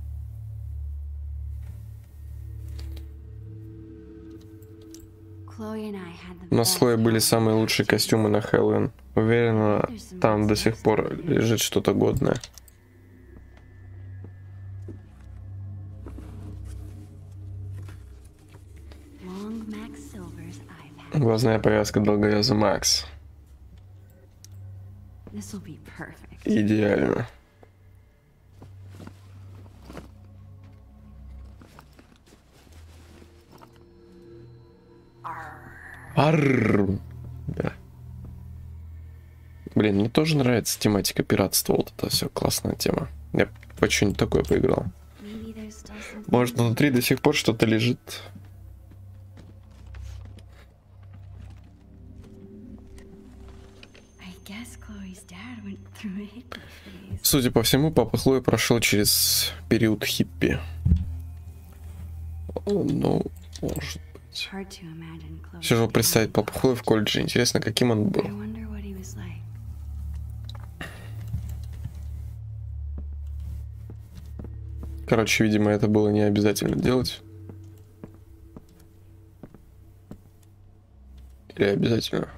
Chloe and I had the На best слое были outfits. самые лучшие костюмы на Хэллоуин. Уверена, там до сих пор лежит что-то годное. Long Max Silver's iPad. Глазная повязка долговяза Макс. This will be perfect. Идеально. Арр. Да. Блин, мне тоже нравится тематика пиратства. Вот это все классная тема. Я по что-нибудь такое поиграл. Maybe there's still something. Может, внутри до сих пор что-то лежит. I guess Chloe's dad went through a hippie phase. Судя по всему, папа Хлоя прошел через период хиппи. Ну, может быть. Hard to imagine Chloe. Сижу представить папу Хлою в колледже. Интересно, каким он I был. wonder what he was like. Короче, видимо, это было не обязательно делать. Или обязательно?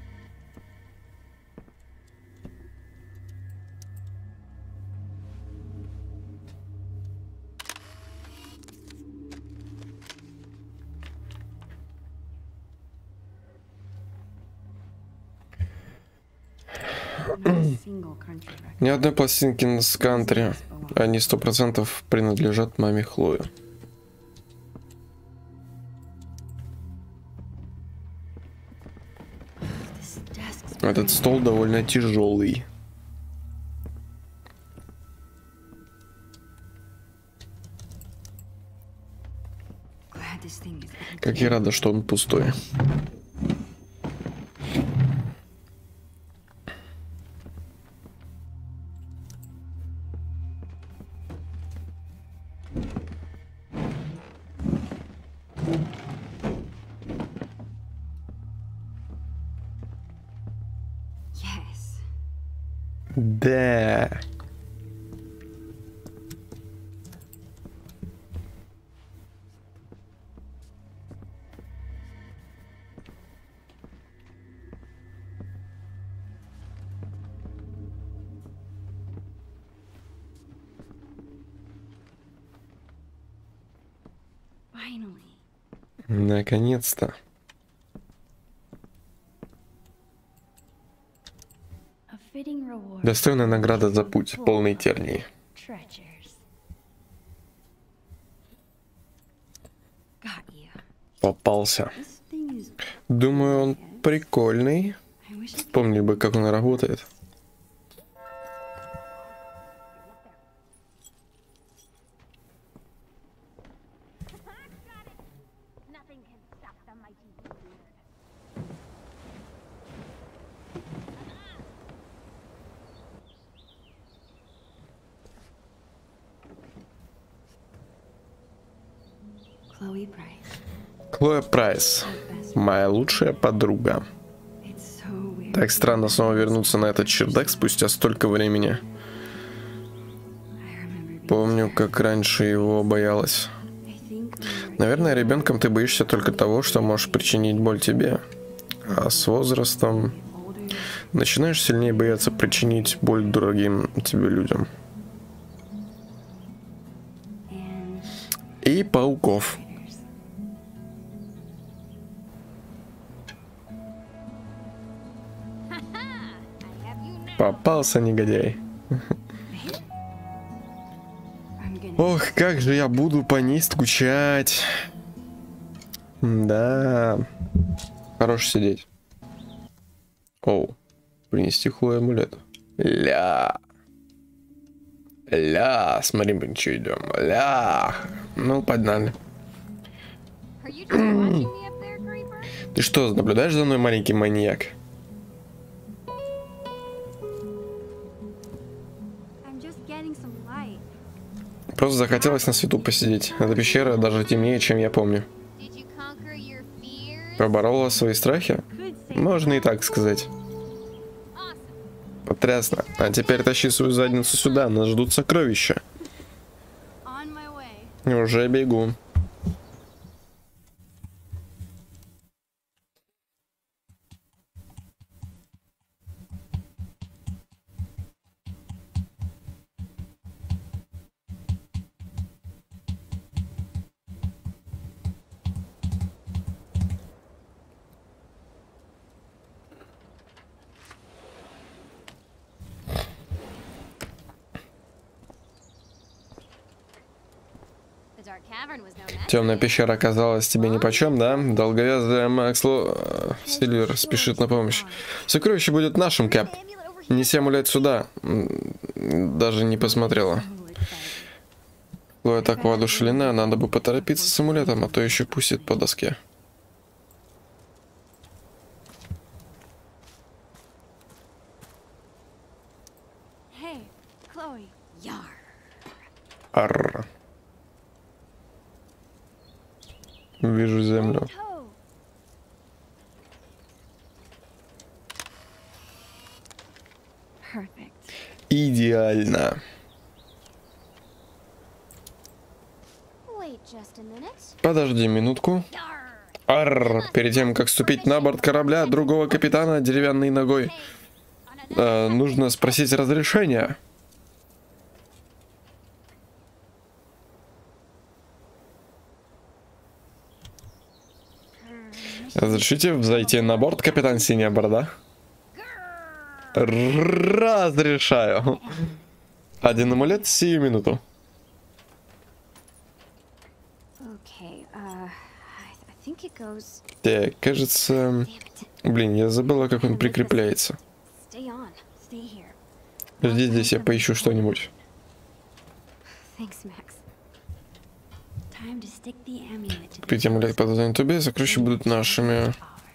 Not a single country record. Ни одной пластинки с кантри. Они 100% принадлежат маме Хлое. This desk's Этот стол довольно тяжелый. glad this thing is empty. Как я рада, что он пустой. Yes. Да. Finally. Наконец-то. A fitting reward. Достойная награда за путь, полный терний. Treasures. Got you. Попался. This thing is. Думаю, он прикольный. I wish I Помни бы, как он работает. Nothing can stop the mighty beard. Chloe Price. Хлоя Прайс. Моя лучшая подруга. It's so weird. Так странно снова вернуться на этот чердак спустя столько времени. I remember being Помню, как раньше его боялась. I think we were Наверное, ребенком ты боишься только того, что можешь причинить боль тебе. А с возрастом older. начинаешь сильнее бояться причинить боль другим тебе людям. И пауков. Попался негодяй. Ох, как же я буду по ней скучать. Да. Хорош сидеть. Оу. Принести Хлое амулет. Ля. Ля. Смотри, мы что идем. Ля. Ну, погнали. Ты что, наблюдаешь за мной, маленький маньяк? Просто захотелось на свету посидеть. Эта пещера даже темнее, чем я помню. Поборола свои страхи? Можно и так сказать. Потрясно. А теперь тащи свою задницу сюда, нас ждут сокровища. Уже бегу. Темная пещера оказалась тебе нипочем, да? Долговязая Максло Сильвер спешит на помощь. Сокровище будет нашим, Кэп. Неси амулет сюда. Даже не посмотрела. Хлоя так воодушевлена, надо бы поторопиться с амулетом, а то еще пустит по доске. Арр. Вижу землю. Идеально. Подожди минутку. Арр. Перед тем, как ступить на борт корабля другого капитана деревянной ногой, нужно спросить разрешения. Разрешите взойти на борт, капитан Синяя Борода? Разрешаю. Один амулет сию минуту. Так, кажется... Блин, я забыла, как он прикрепляется. Жди здесь, я поищу что-нибудь. Купить амулет по заданию Тобе, сокровища будут нашими.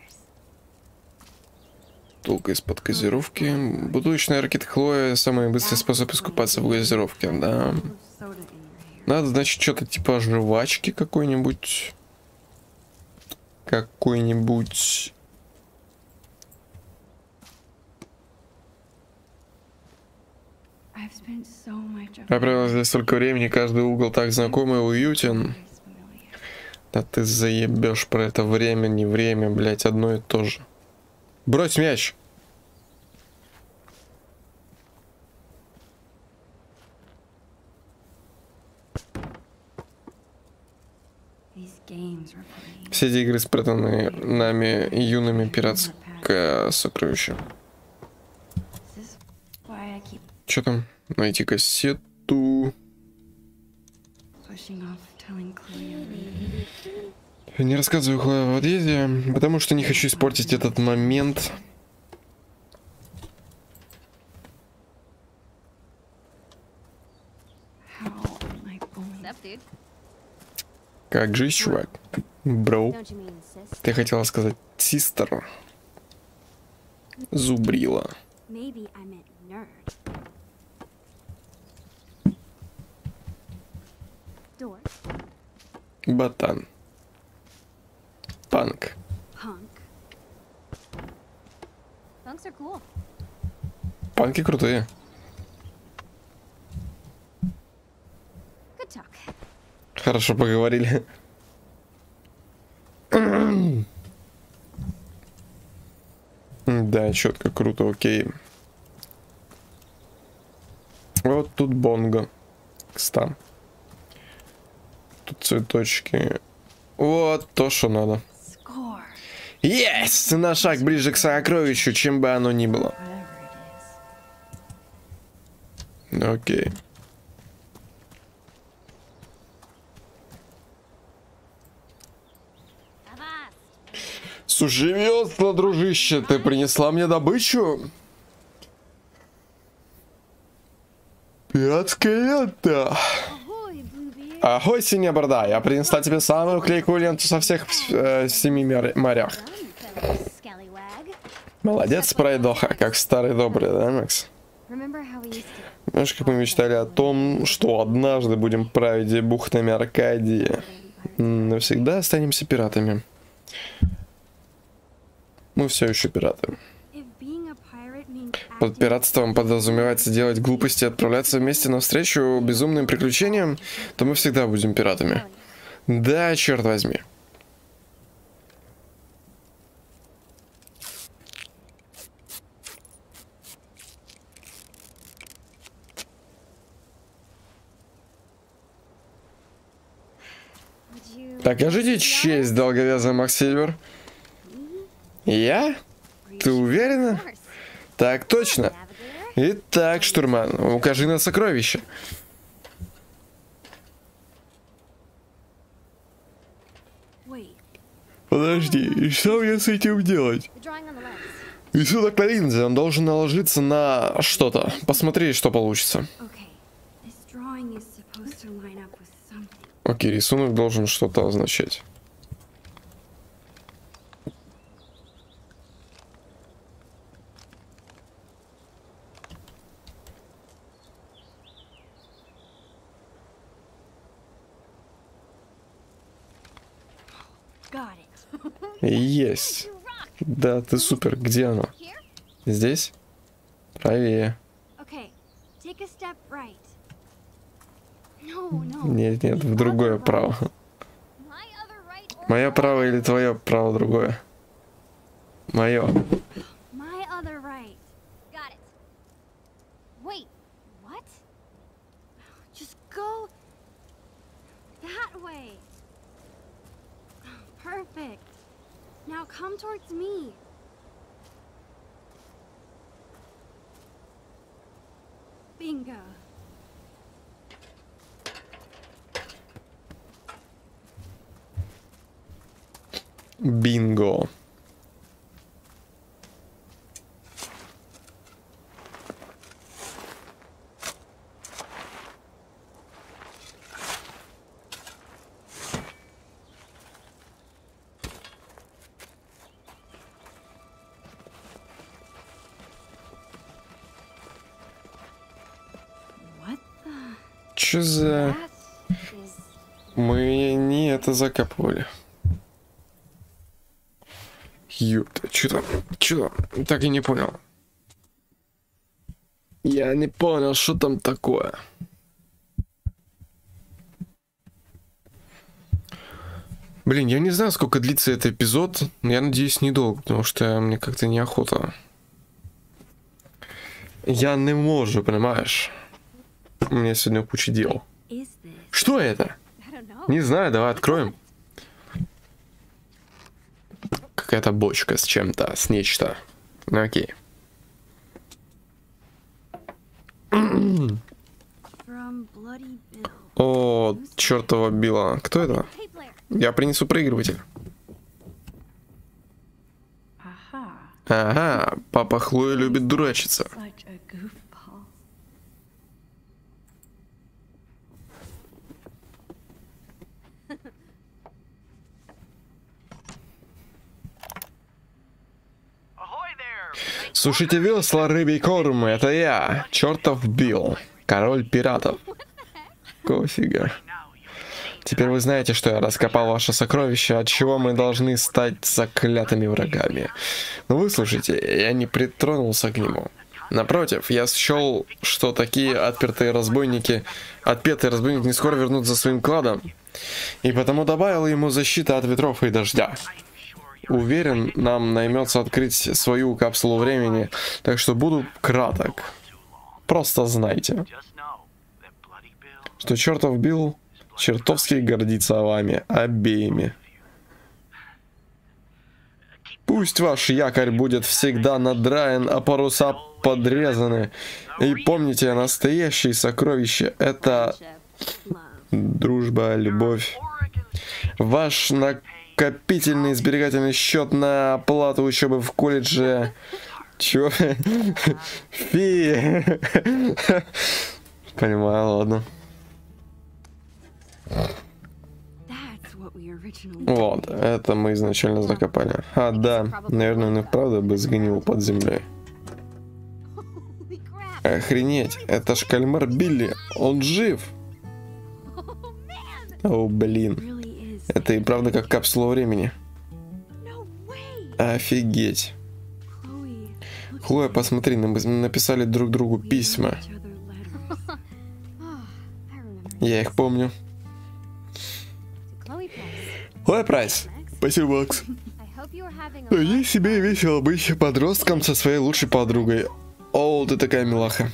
Толка из-под газировки. Бутылочный ракет Хлоя — самый быстрый способ искупаться в газировке, да. Надо, значит, что-то типа жвачки какой-нибудь. Какой-нибудь. Я провел здесь столько времени, каждый угол так знакомый и уютен. Да ты заебешь про это время, не время, блять, одно и то же. Брось мяч! Все эти игры спрятаны нами юными, пиратское сокровище. Что там? Найти кассету. Не рассказываю Хлое в отъезде, потому что не хочу испортить этот момент. Как жизнь, чувак? Бро. Ты хотела сказать систер. Зубрила. Ботан. Панк. Панки крутые. Хорошо поговорили. Да, четко, круто, окей. Вот тут бонго. Кстати. тут цветочки. Вот то, что надо. Score. Есть! На шаг ближе к сокровищу, чем бы оно ни было. Whatever it is. Окей. Слушай, весело, дружище, ты принесла мне добычу? Пиратская лента. Ahoy, Bluebeard. Ахой, синяя борода, я принесла тебе самую клейкую ленту со всех 7 морях. Scallywag. Молодец, пройдоха, как старый добрый, да, Макс? Remember how we used to Знаешь, как мы мечтали о том, что однажды будем править бухтами Аркадии. Навсегда останемся пиратами. Мы все еще пираты. if being a pirate means Под пиратством подразумевается делать глупости и отправляться вместе навстречу безумным приключениям, то мы всегда будем пиратами. Да, черт возьми. would you Покажите честь, долговязый Максильвер. Я? Ты уверена? Так точно. Итак, штурман, укажи на сокровище. wait? Подожди, и что мне с этим делать? The drawing on the lens. Рисунок на линзе, он должен наложиться на что-то. Посмотри, что получится. Okay, this drawing is supposed to line up with something. Окей, рисунок должен что-то означать. Got it. Есть. You rock. Да, ты супер. Где оно? Here? Здесь? Правее. Okay, take a step right. No, no. Нет, нет, в другое право. My other right or Мое право или твое право другое? Мое. my other right. Got it. Wait, what? Just go that way. Perfect. Now come towards me. Bingo. Бинго. What the? Чё за... That is Мы не это закапывали. Ёпта, чё там? Так и не понял. Я не понял, что там такое. Блин, я не знаю, сколько длится этот эпизод, но я надеюсь, недолго, потому что мне как-то неохота. Я не могу, понимаешь? У меня сегодня куча дел. is this? Что это? I don't know. Не знаю, давай откроем. Какая-то бочка с чем-то, с нечто. Ну, окей. From Bloody Bill. О, чертова Билла. Кто это? Tape player. Я принесу проигрыватель. Aha. Ага, папа Хлоя любит дурачиться. Such a goofball. Слушайте весла, рыбий корм, это я, чертов Билл, король пиратов. Кофига. Теперь вы знаете, что я раскопал ваше сокровище, от чего мы должны стать заклятыми врагами. Но вы слушайте, я не притронулся к нему. Напротив, я счел, что такие отпетые разбойники не скоро вернутся за своим кладом, и потому добавил ему защиты от ветров и дождя. Уверен, нам наймется открыть свою капсулу времени, так что буду краток. Просто знайте, что чертов Билл чертовски гордится вами обеими. Пусть ваш якорь будет всегда надраен, а паруса подрезаны. И помните, настоящие сокровища — это дружба, любовь. Ваш накопительный сберегательный счет на оплату учебы в колледже. Чё? Фи. Понимаю, ладно. Вот, это мы изначально закопали. А, да, наверное, он и правда бы сгнил под землей. Охренеть, это ж кальмар Билли, он жив. О, блин. Это и правда как капсула времени. Офигеть. Хлоя, посмотри, мы написали друг другу письма. Я их помню. Хлоя Прайс. Спасибо, Макс. Надеюсь, себе весело быть подростком со своей лучшей подругой. О, ты такая милаха.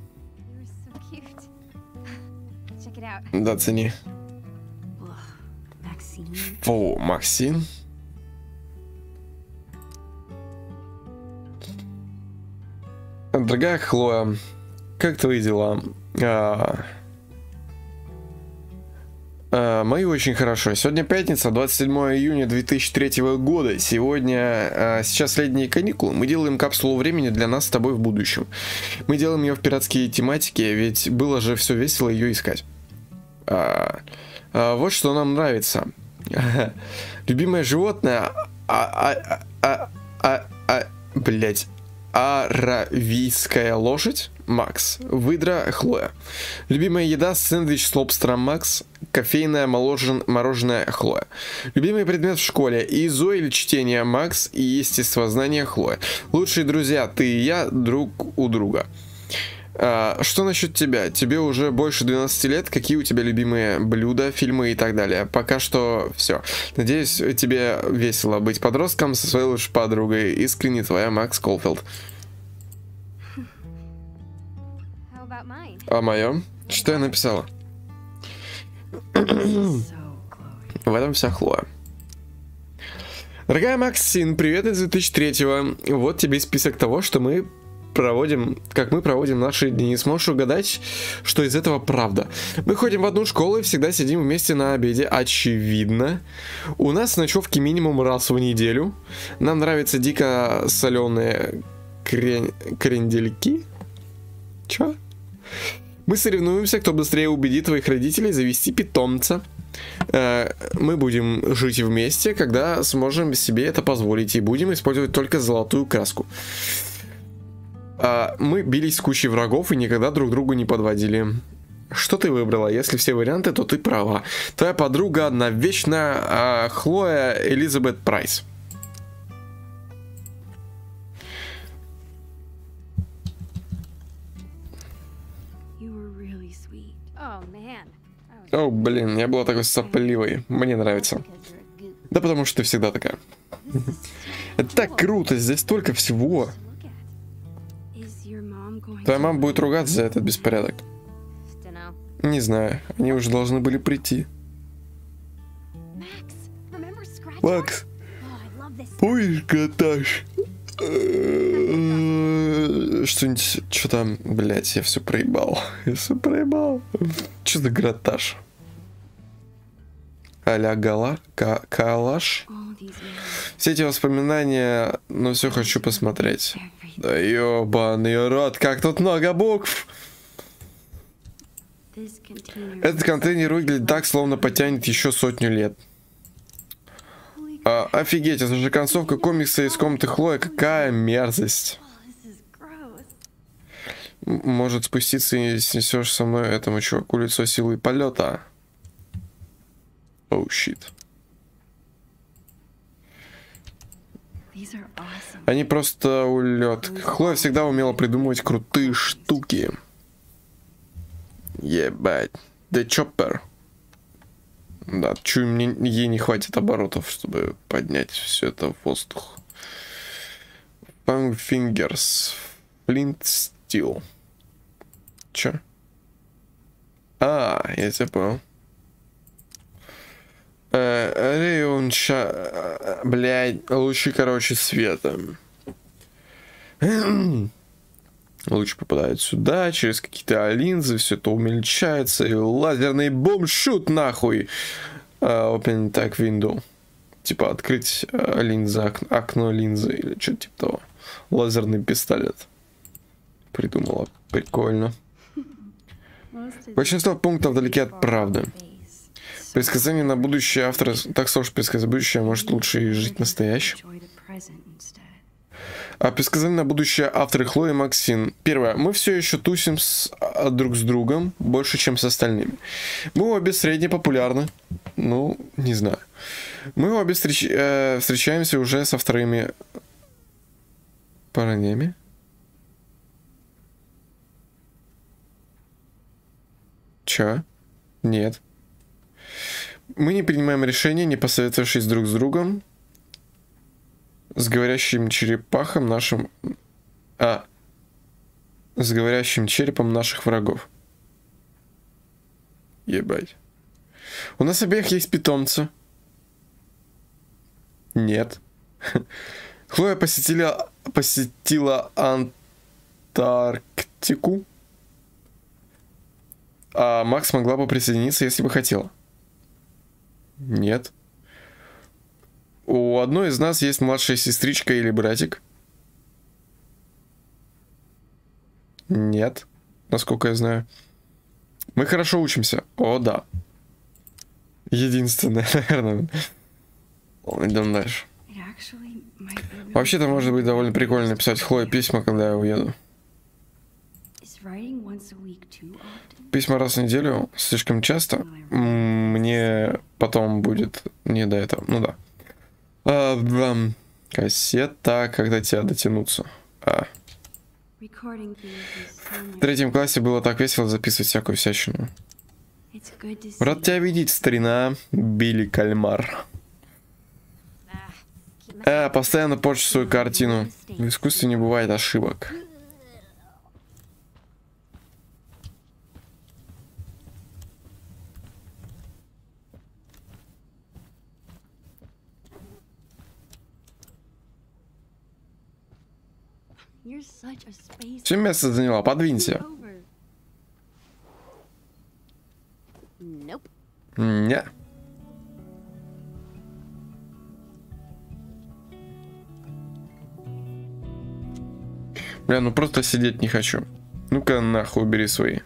Да, цени. Фу, Максин. Дорогая Хлоя, как твои дела? Мои очень хорошо. Сегодня пятница, 27 июня 2003 года. Сейчас летние каникулы. Мы делаем капсулу времени для нас с тобой в будущем. Мы делаем ее в пиратские тематики, ведь было же все весело ее искать. Вот что нам нравится. Любимое животное... Блять. Аравийская лошадь Макс. Выдра Хлоя. Любимая еда сэндвич с лобстером Макс. Кофейное мороженое Хлоя. Любимый предмет в школе ИЗО или чтение Макс и естествознание Хлоя. Лучшие друзья ты и я друг у друга. Что насчет тебя? Тебе уже больше 12 лет. Какие у тебя любимые блюда, фильмы и так далее? Пока что все. Надеюсь, тебе весело быть подростком со своей лучшей подругой. Искренне твоя Макс Caulfield. А мое? Что я написала? В этом вся Хлоя. Дорогая Максин, привет из 2003-го. Вот тебе список того, что мы проводим наши дни. Не сможешь угадать, что из этого правда. Мы ходим в одну школу и всегда сидим вместе на обеде. Очевидно. У нас ночевки минимум раз в неделю. Нам нравятся дико соленые крендельки. Чё? Мы соревнуемся, кто быстрее убедит твоих родителей завести питомца. Мы будем жить вместе, когда сможем себе это позволить, и будем использовать только золотую краску. Мы бились с кучей врагов и никогда друг другу не подводили. Что ты выбрала? Если все варианты, то ты права. Твоя подруга навечно Хлоя Элизабет Прайс. О, блин, я была такой сопливой. Мне нравится. Да потому что ты всегда такая. Это так круто, здесь столько всего. Твоя мама будет ругаться за этот беспорядок. Не знаю, они уже должны были прийти. Макс, помнишь, Гаташ? Что-нибудь, что там, блять, я все проебал. Что за гратаж? А-ля калаш? Все эти воспоминания, но все хочу посмотреть. Да ёбаный рот, как тут много букв! Этот контейнер выглядит так, словно потянет еще 100 лет. Офигеть, это же концовка комикса из комнаты Хлои, какая мерзость. Может спуститься и снесешь со мной этому чуваку лицо силы полета. Оу, щит. Они просто улет. Хлоя всегда умела придумывать крутые штуки. Ебать. The Chopper. Да, чую, ей не хватит оборотов, чтобы поднять все это в воздух. Fingers. Flint Steel. Чё? Я тебя понял. Блядь, лучи, короче, света. Луч попадает сюда, через какие-то линзы, все это умельчается, и лазерный бум-шут нахуй. Open tag window. Типа открыть линза, окно линзы или что-то типа того. Лазерный пистолет. Придумала. Прикольно. Большинство пунктов далеки от правды. Предсказание на будущее автора так сложно предсказать будущее, может лучше и жить настоящим. А предсказание на будущее авторы Хлои и Максин. Первое. Мы все еще тусим друг с другом больше, чем с остальными. Мы обе средне популярны. Ну, не знаю. Мы обе встречаемся уже со вторыми парнями. Чё? Нет. Мы не принимаем решения, не посоветовавшись друг с другом. С говорящим черепахом нашим... с говорящим черепом наших врагов. Ебать. У нас обеих есть питомцы. Нет. Хлоя посетила Антарктику. А Макс могла бы присоединиться, если бы хотела. Нет. У одной из нас есть младшая сестричка или братик. Нет. Насколько я знаю. Мы хорошо учимся. О, да. Единственное, наверное. Идем дальше. Вообще-то может быть довольно прикольно написать Хлое письма, когда я уеду. Письма раз в неделю слишком часто. Мне потом будет не до этого. Ну да. Кассета, когда тебя дотянуться. В третьем классе было так весело записывать всякую всячину. Рад тебя видеть, старина Билли Кальмар. Постоянно порчу свою картину. В искусстве не бывает ошибок. Все место заняла, подвинься. Не. Бля, ну просто сидеть не хочу. Ну-ка нахуй убери свои.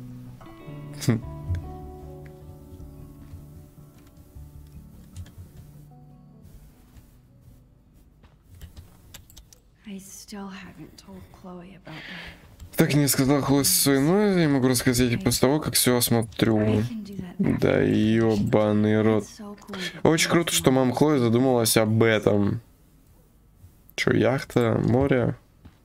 Так не сказал Хлоя своей, но я могу рассказать после того, как все осмотрю. Да ёбаный рот. Очень круто, что мама Хлоя задумалась об этом. Чё, яхта, море?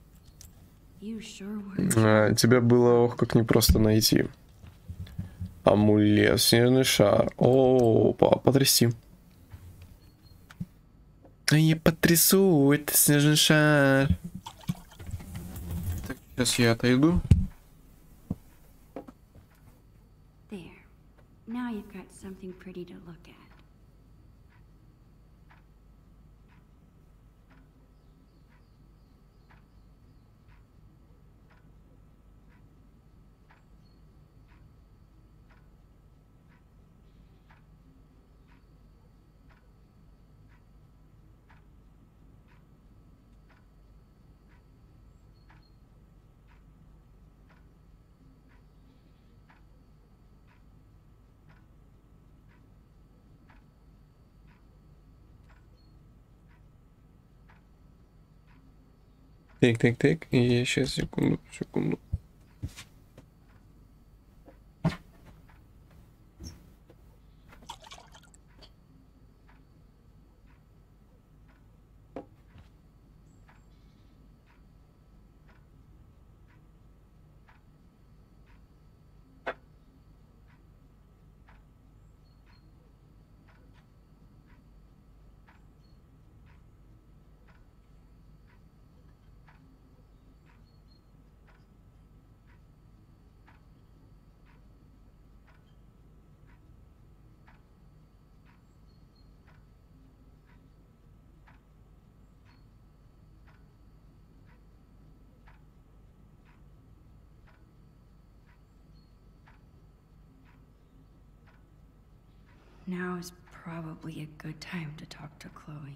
Тебя было ох как непросто найти. Амулет, снежный шар. О, потряси. Я потрясу, это снежный шар. Так, сейчас я отойду. Now you've got something pretty to look at. Так. И сейчас, секунду. Now is probably a good time to talk to Chloe.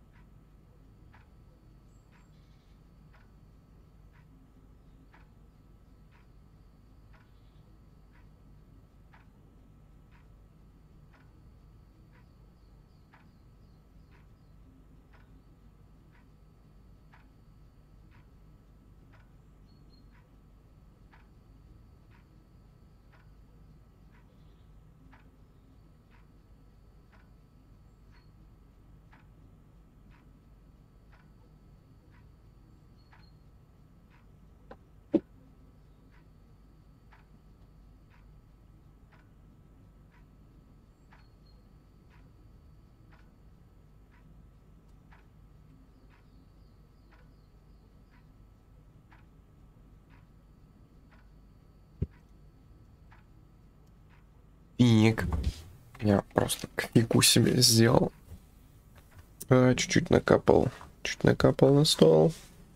Финик. Я просто кофейку себе сделал. Чуть-чуть накапал. Чуть накапал на стол.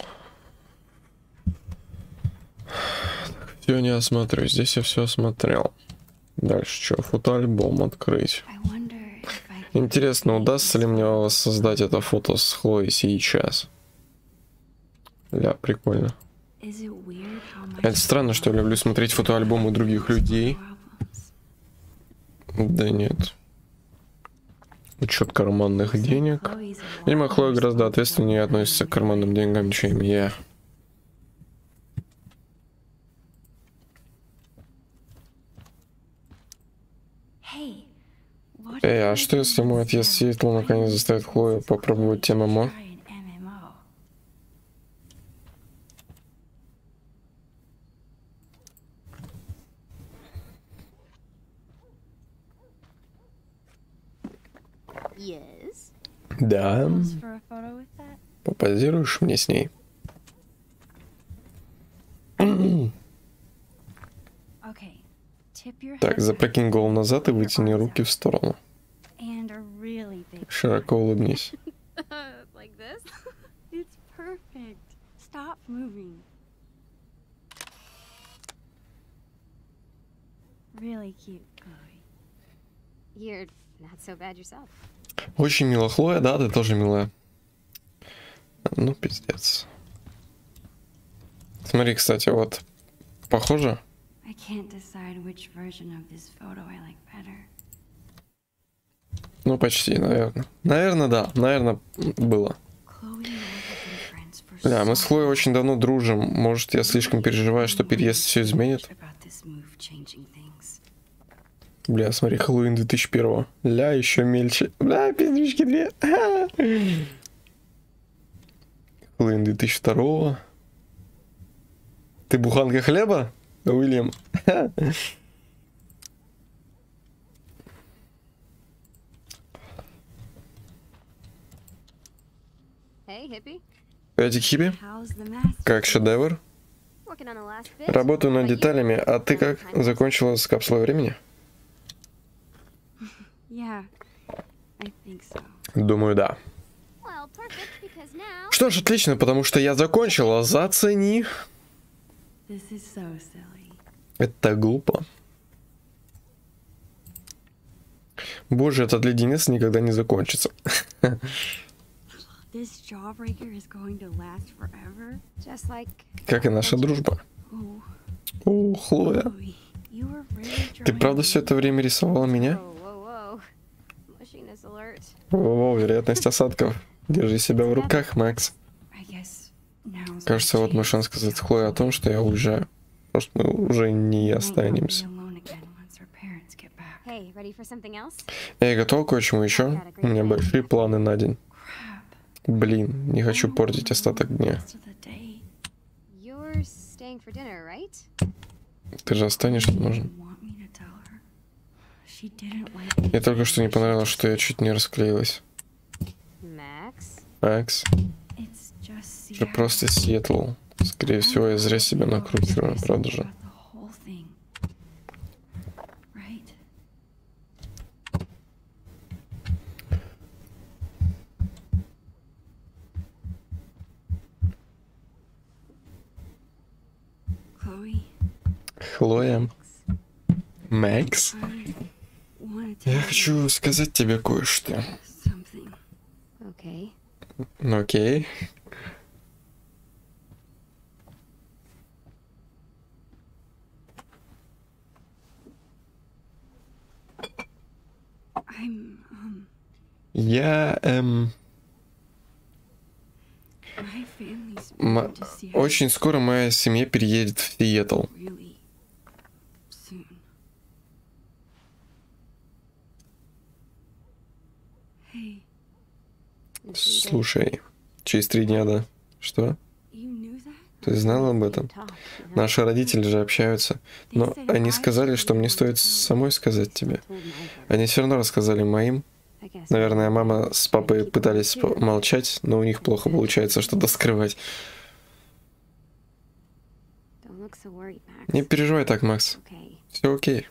Все не осмотрю. Здесь я все осмотрел. Дальше что? Фотоальбом открыть. Интересно, удастся ли мне воссоздать это фото с Хлоей сейчас? Ля, прикольно. Это странно, что я люблю смотреть фотоальбомы других людей. Да нет. Учет карманных денег. Видимо, Хлоя гораздо ответственнее относится к карманным деньгам, чем я. Эй, а что если мой отъезд в Сиэтл наконец заставит Хлою попробовать ММО? Да. Попозируешь мне с ней? Так, запрокинь голову назад и вытяни руки в сторону. Широко улыбнись. Очень мило, Хлоя, да, ты тоже милая. Ну, пиздец. Смотри, кстати, вот, похоже? Ну, почти, наверное. Наверное, да. Наверное, было. Бля, мы с Хлоей очень давно дружим. Может, я слишком переживаю, что переезд все изменит? Бля, смотри, Хэллоуин 2001. Ля, еще мельче. Бля, пиздючки две. Хэллоуин 2002. Ты буханка хлеба, Уильям? Эти хиппи? Как шедевр? Работаю над деталями, а ты как? Закончила с капсулой времени? Думаю, да. Что ж, отлично, потому что я закончила. Зацени. Это глупо. Боже, этот леденец никогда не закончится. Как и наша дружба. О, Хлоя. Ты правда все это время рисовала меня? О, вероятность осадков. Держи себя в руках, Макс. Кажется, вот мой шанс сказать Хлое о том, что я уезжаю. Может, мы уже не останемся. Я готов к кое-чему еще? У меня большие планы на день. Блин, не хочу портить остаток дня. Ты же останешься, нужен. Мне только что не понравилось, что я чуть не расклеилась. Макс? Это просто Сиэтл. Скорее всего, я зря себя накручиваю, правда же? Хлоя. Макс? Я хочу сказать тебе кое-что. Something. Okay. Ну окей. Я My family's moving to Seattle очень скоро моя семья переедет в Сиэтл. really soon. Hey, Слушай, через 3 дня, да? Что? you knew that? Ты знал об этом? Наши родители же общаются. Но они сказали, что мне стоит самой сказать тебе. Они все равно рассказали моим. Наверное, мама с папой пытались молчать, но у них плохо получается что-то скрывать. Don't look so worried, Max. Не переживай так, Макс. Okay. Все окей.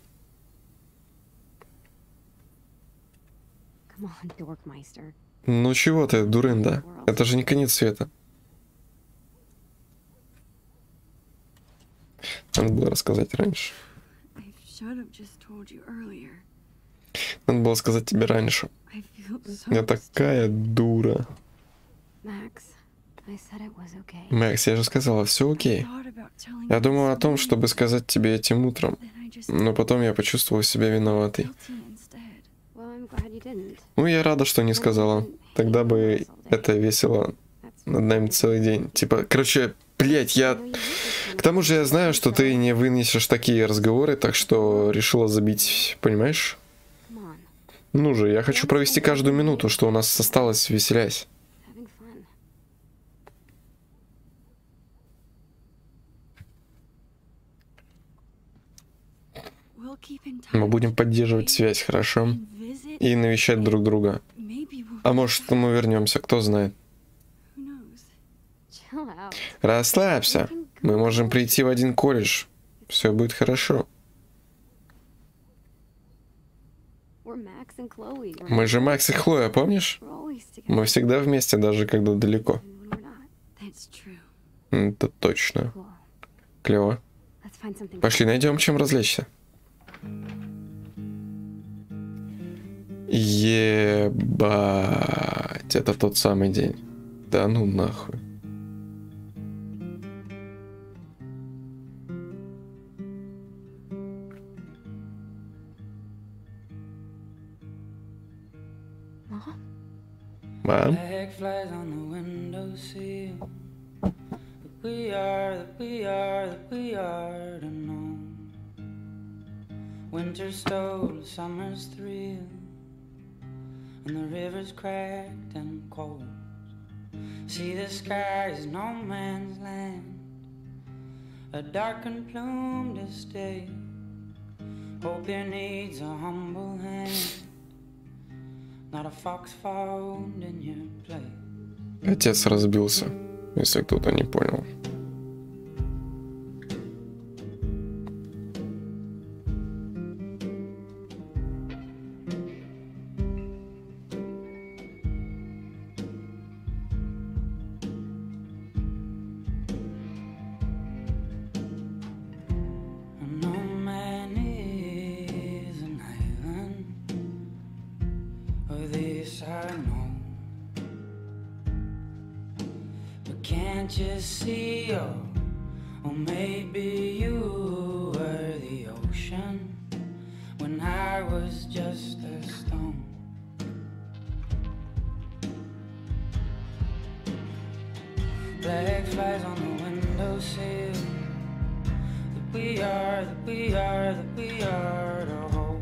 Come on, Dorkmeister. Ну чего ты, дурында? Это же не конец света. Надо было рассказать раньше. I should have just told you earlier. Надо было сказать тебе раньше. I feel so Я такая дура. Max, I said it was okay. Макс, я же сказала, все окей. Thought about telling Я you думал о this том, morning, чтобы сказать тебе этим утром, then I just но потом я почувствовал себя виноватой. guilty instead. Well, I'm glad you didn't. Ну, я рада, что не сказала. Тогда бы это весело над нами целый день. Типа, короче, блять, я... К тому же я знаю, что ты не вынесешь такие разговоры, так что решила забить, понимаешь? Come on, Ну же, я хочу провести каждую минуту, что у нас осталось, веселясь. having fun. We'll keep in touch. Мы будем поддерживать связь, хорошо? And visit. И навещать друг друга. Maybe we'll. А может, мы вернемся, кто знает. Who knows? Chill out. Расслабься. Мы можем прийти в один колледж. Все будет хорошо. We're Max and Chloe, right? Мы же Макс и Хлоя, помнишь? We're always together. Мы всегда вместе, даже когда далеко. And when we're not. That's true. Это точно. Cool. Клево. Let's find something. Пошли, найдем чем развлечься. Ебать, это тот самый день. Да ну нахуй. Мам? Flag flies on the windowsill. That we are to know. Winter stole summer's thrill, and the river's cracked and cold. See, the sky is no man's land, a darkened plume to stay. Hope here needs a humble hand, not a fox found in your place. Отец разбился, если кто-то не понял. No man is an island, or this I know. But can't you see, or maybe you were the ocean when I was just a stone. Black flies on the windowsill. We are to hold.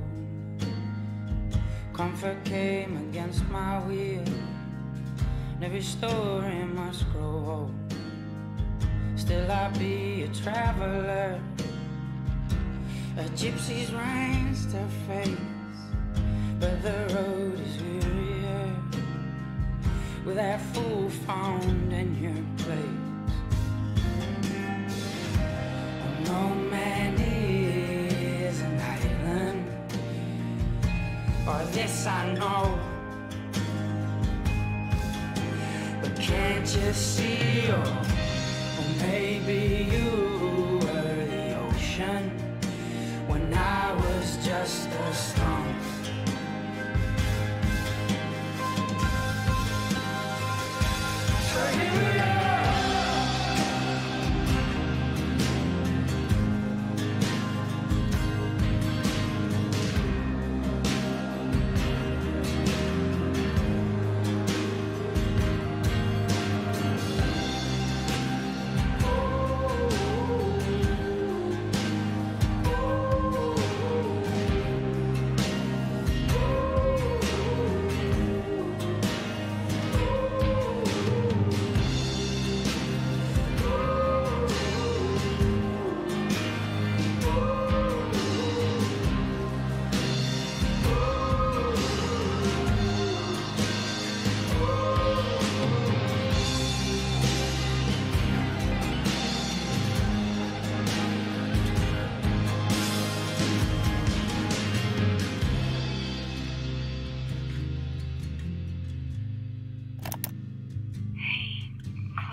Comfort came against my will, and every story must grow old. Still I be a traveler, a gypsy's ranks to face, but the road is wearier with that fool found in your place. No man is an island, or this I know. But can't you see, or maybe you were the ocean when I was just a stone.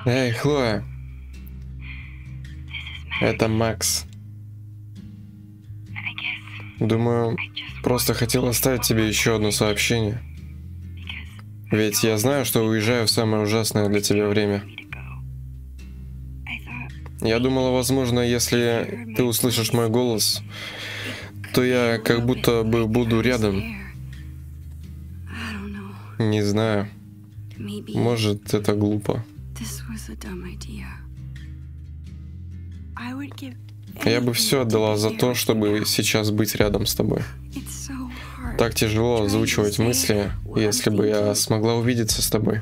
Эй, Хлоя. Это Макс. Думаю, просто хотел оставить тебе еще одно сообщение. Ведь я знаю, что уезжаю в самое ужасное для тебя время. Я думала, возможно, если ты услышишь мой голос, то я как будто бы буду рядом. Не знаю. Может, это глупо. Я бы все отдала за то, чтобы сейчас быть рядом с тобой. Так тяжело озвучивать мысли, если бы я смогла увидеться с тобой.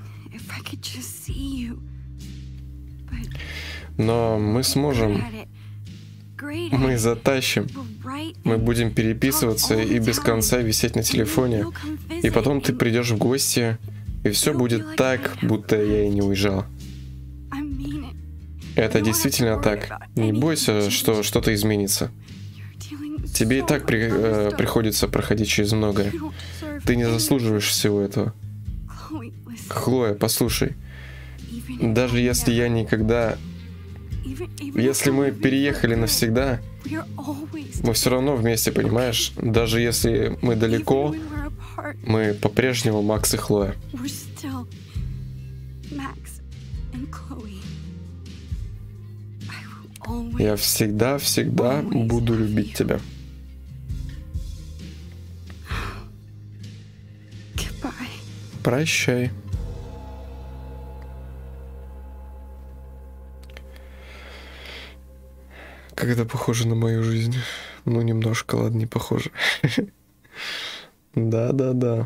Но мы сможем. Мы затащим. Мы будем переписываться и без конца висеть на телефоне. И потом ты придешь в гости, и все будет так, будто я и не уезжал. Это действительно так. Не бойся, что что-то изменится. Тебе и так приходится проходить через многое. Ты не заслуживаешь всего этого. Хлоя, послушай. Даже если я никогда... Если мы переехали навсегда, мы все равно вместе, понимаешь? Даже если мы далеко, мы по-прежнему Макс и Хлоя. Я всегда буду любить тебя. Прощай. Как это похоже на мою жизнь. Ну, немножко, ладно, не похоже. Да.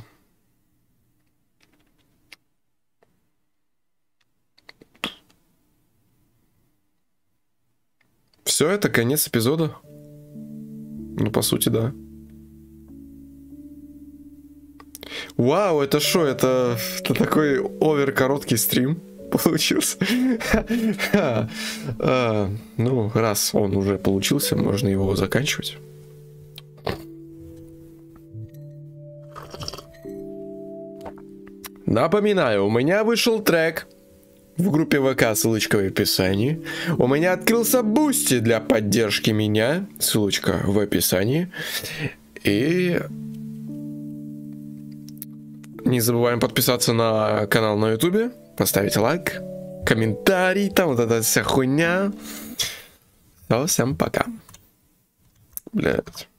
Все, это конец эпизода. Ну, по сути, да. Вау, это шо? Это такой овер-короткий стрим получился. Ну, раз он уже получился, можно его заканчивать. Напоминаю, у меня вышел трек в группе ВК, ссылочка в описании. У меня открылся Boosty для поддержки меня, ссылочка в описании. И не забываем подписаться на канал на ютубе, поставить лайк, комментарий, там вот эта вся хуйня. Всем пока. Блядь.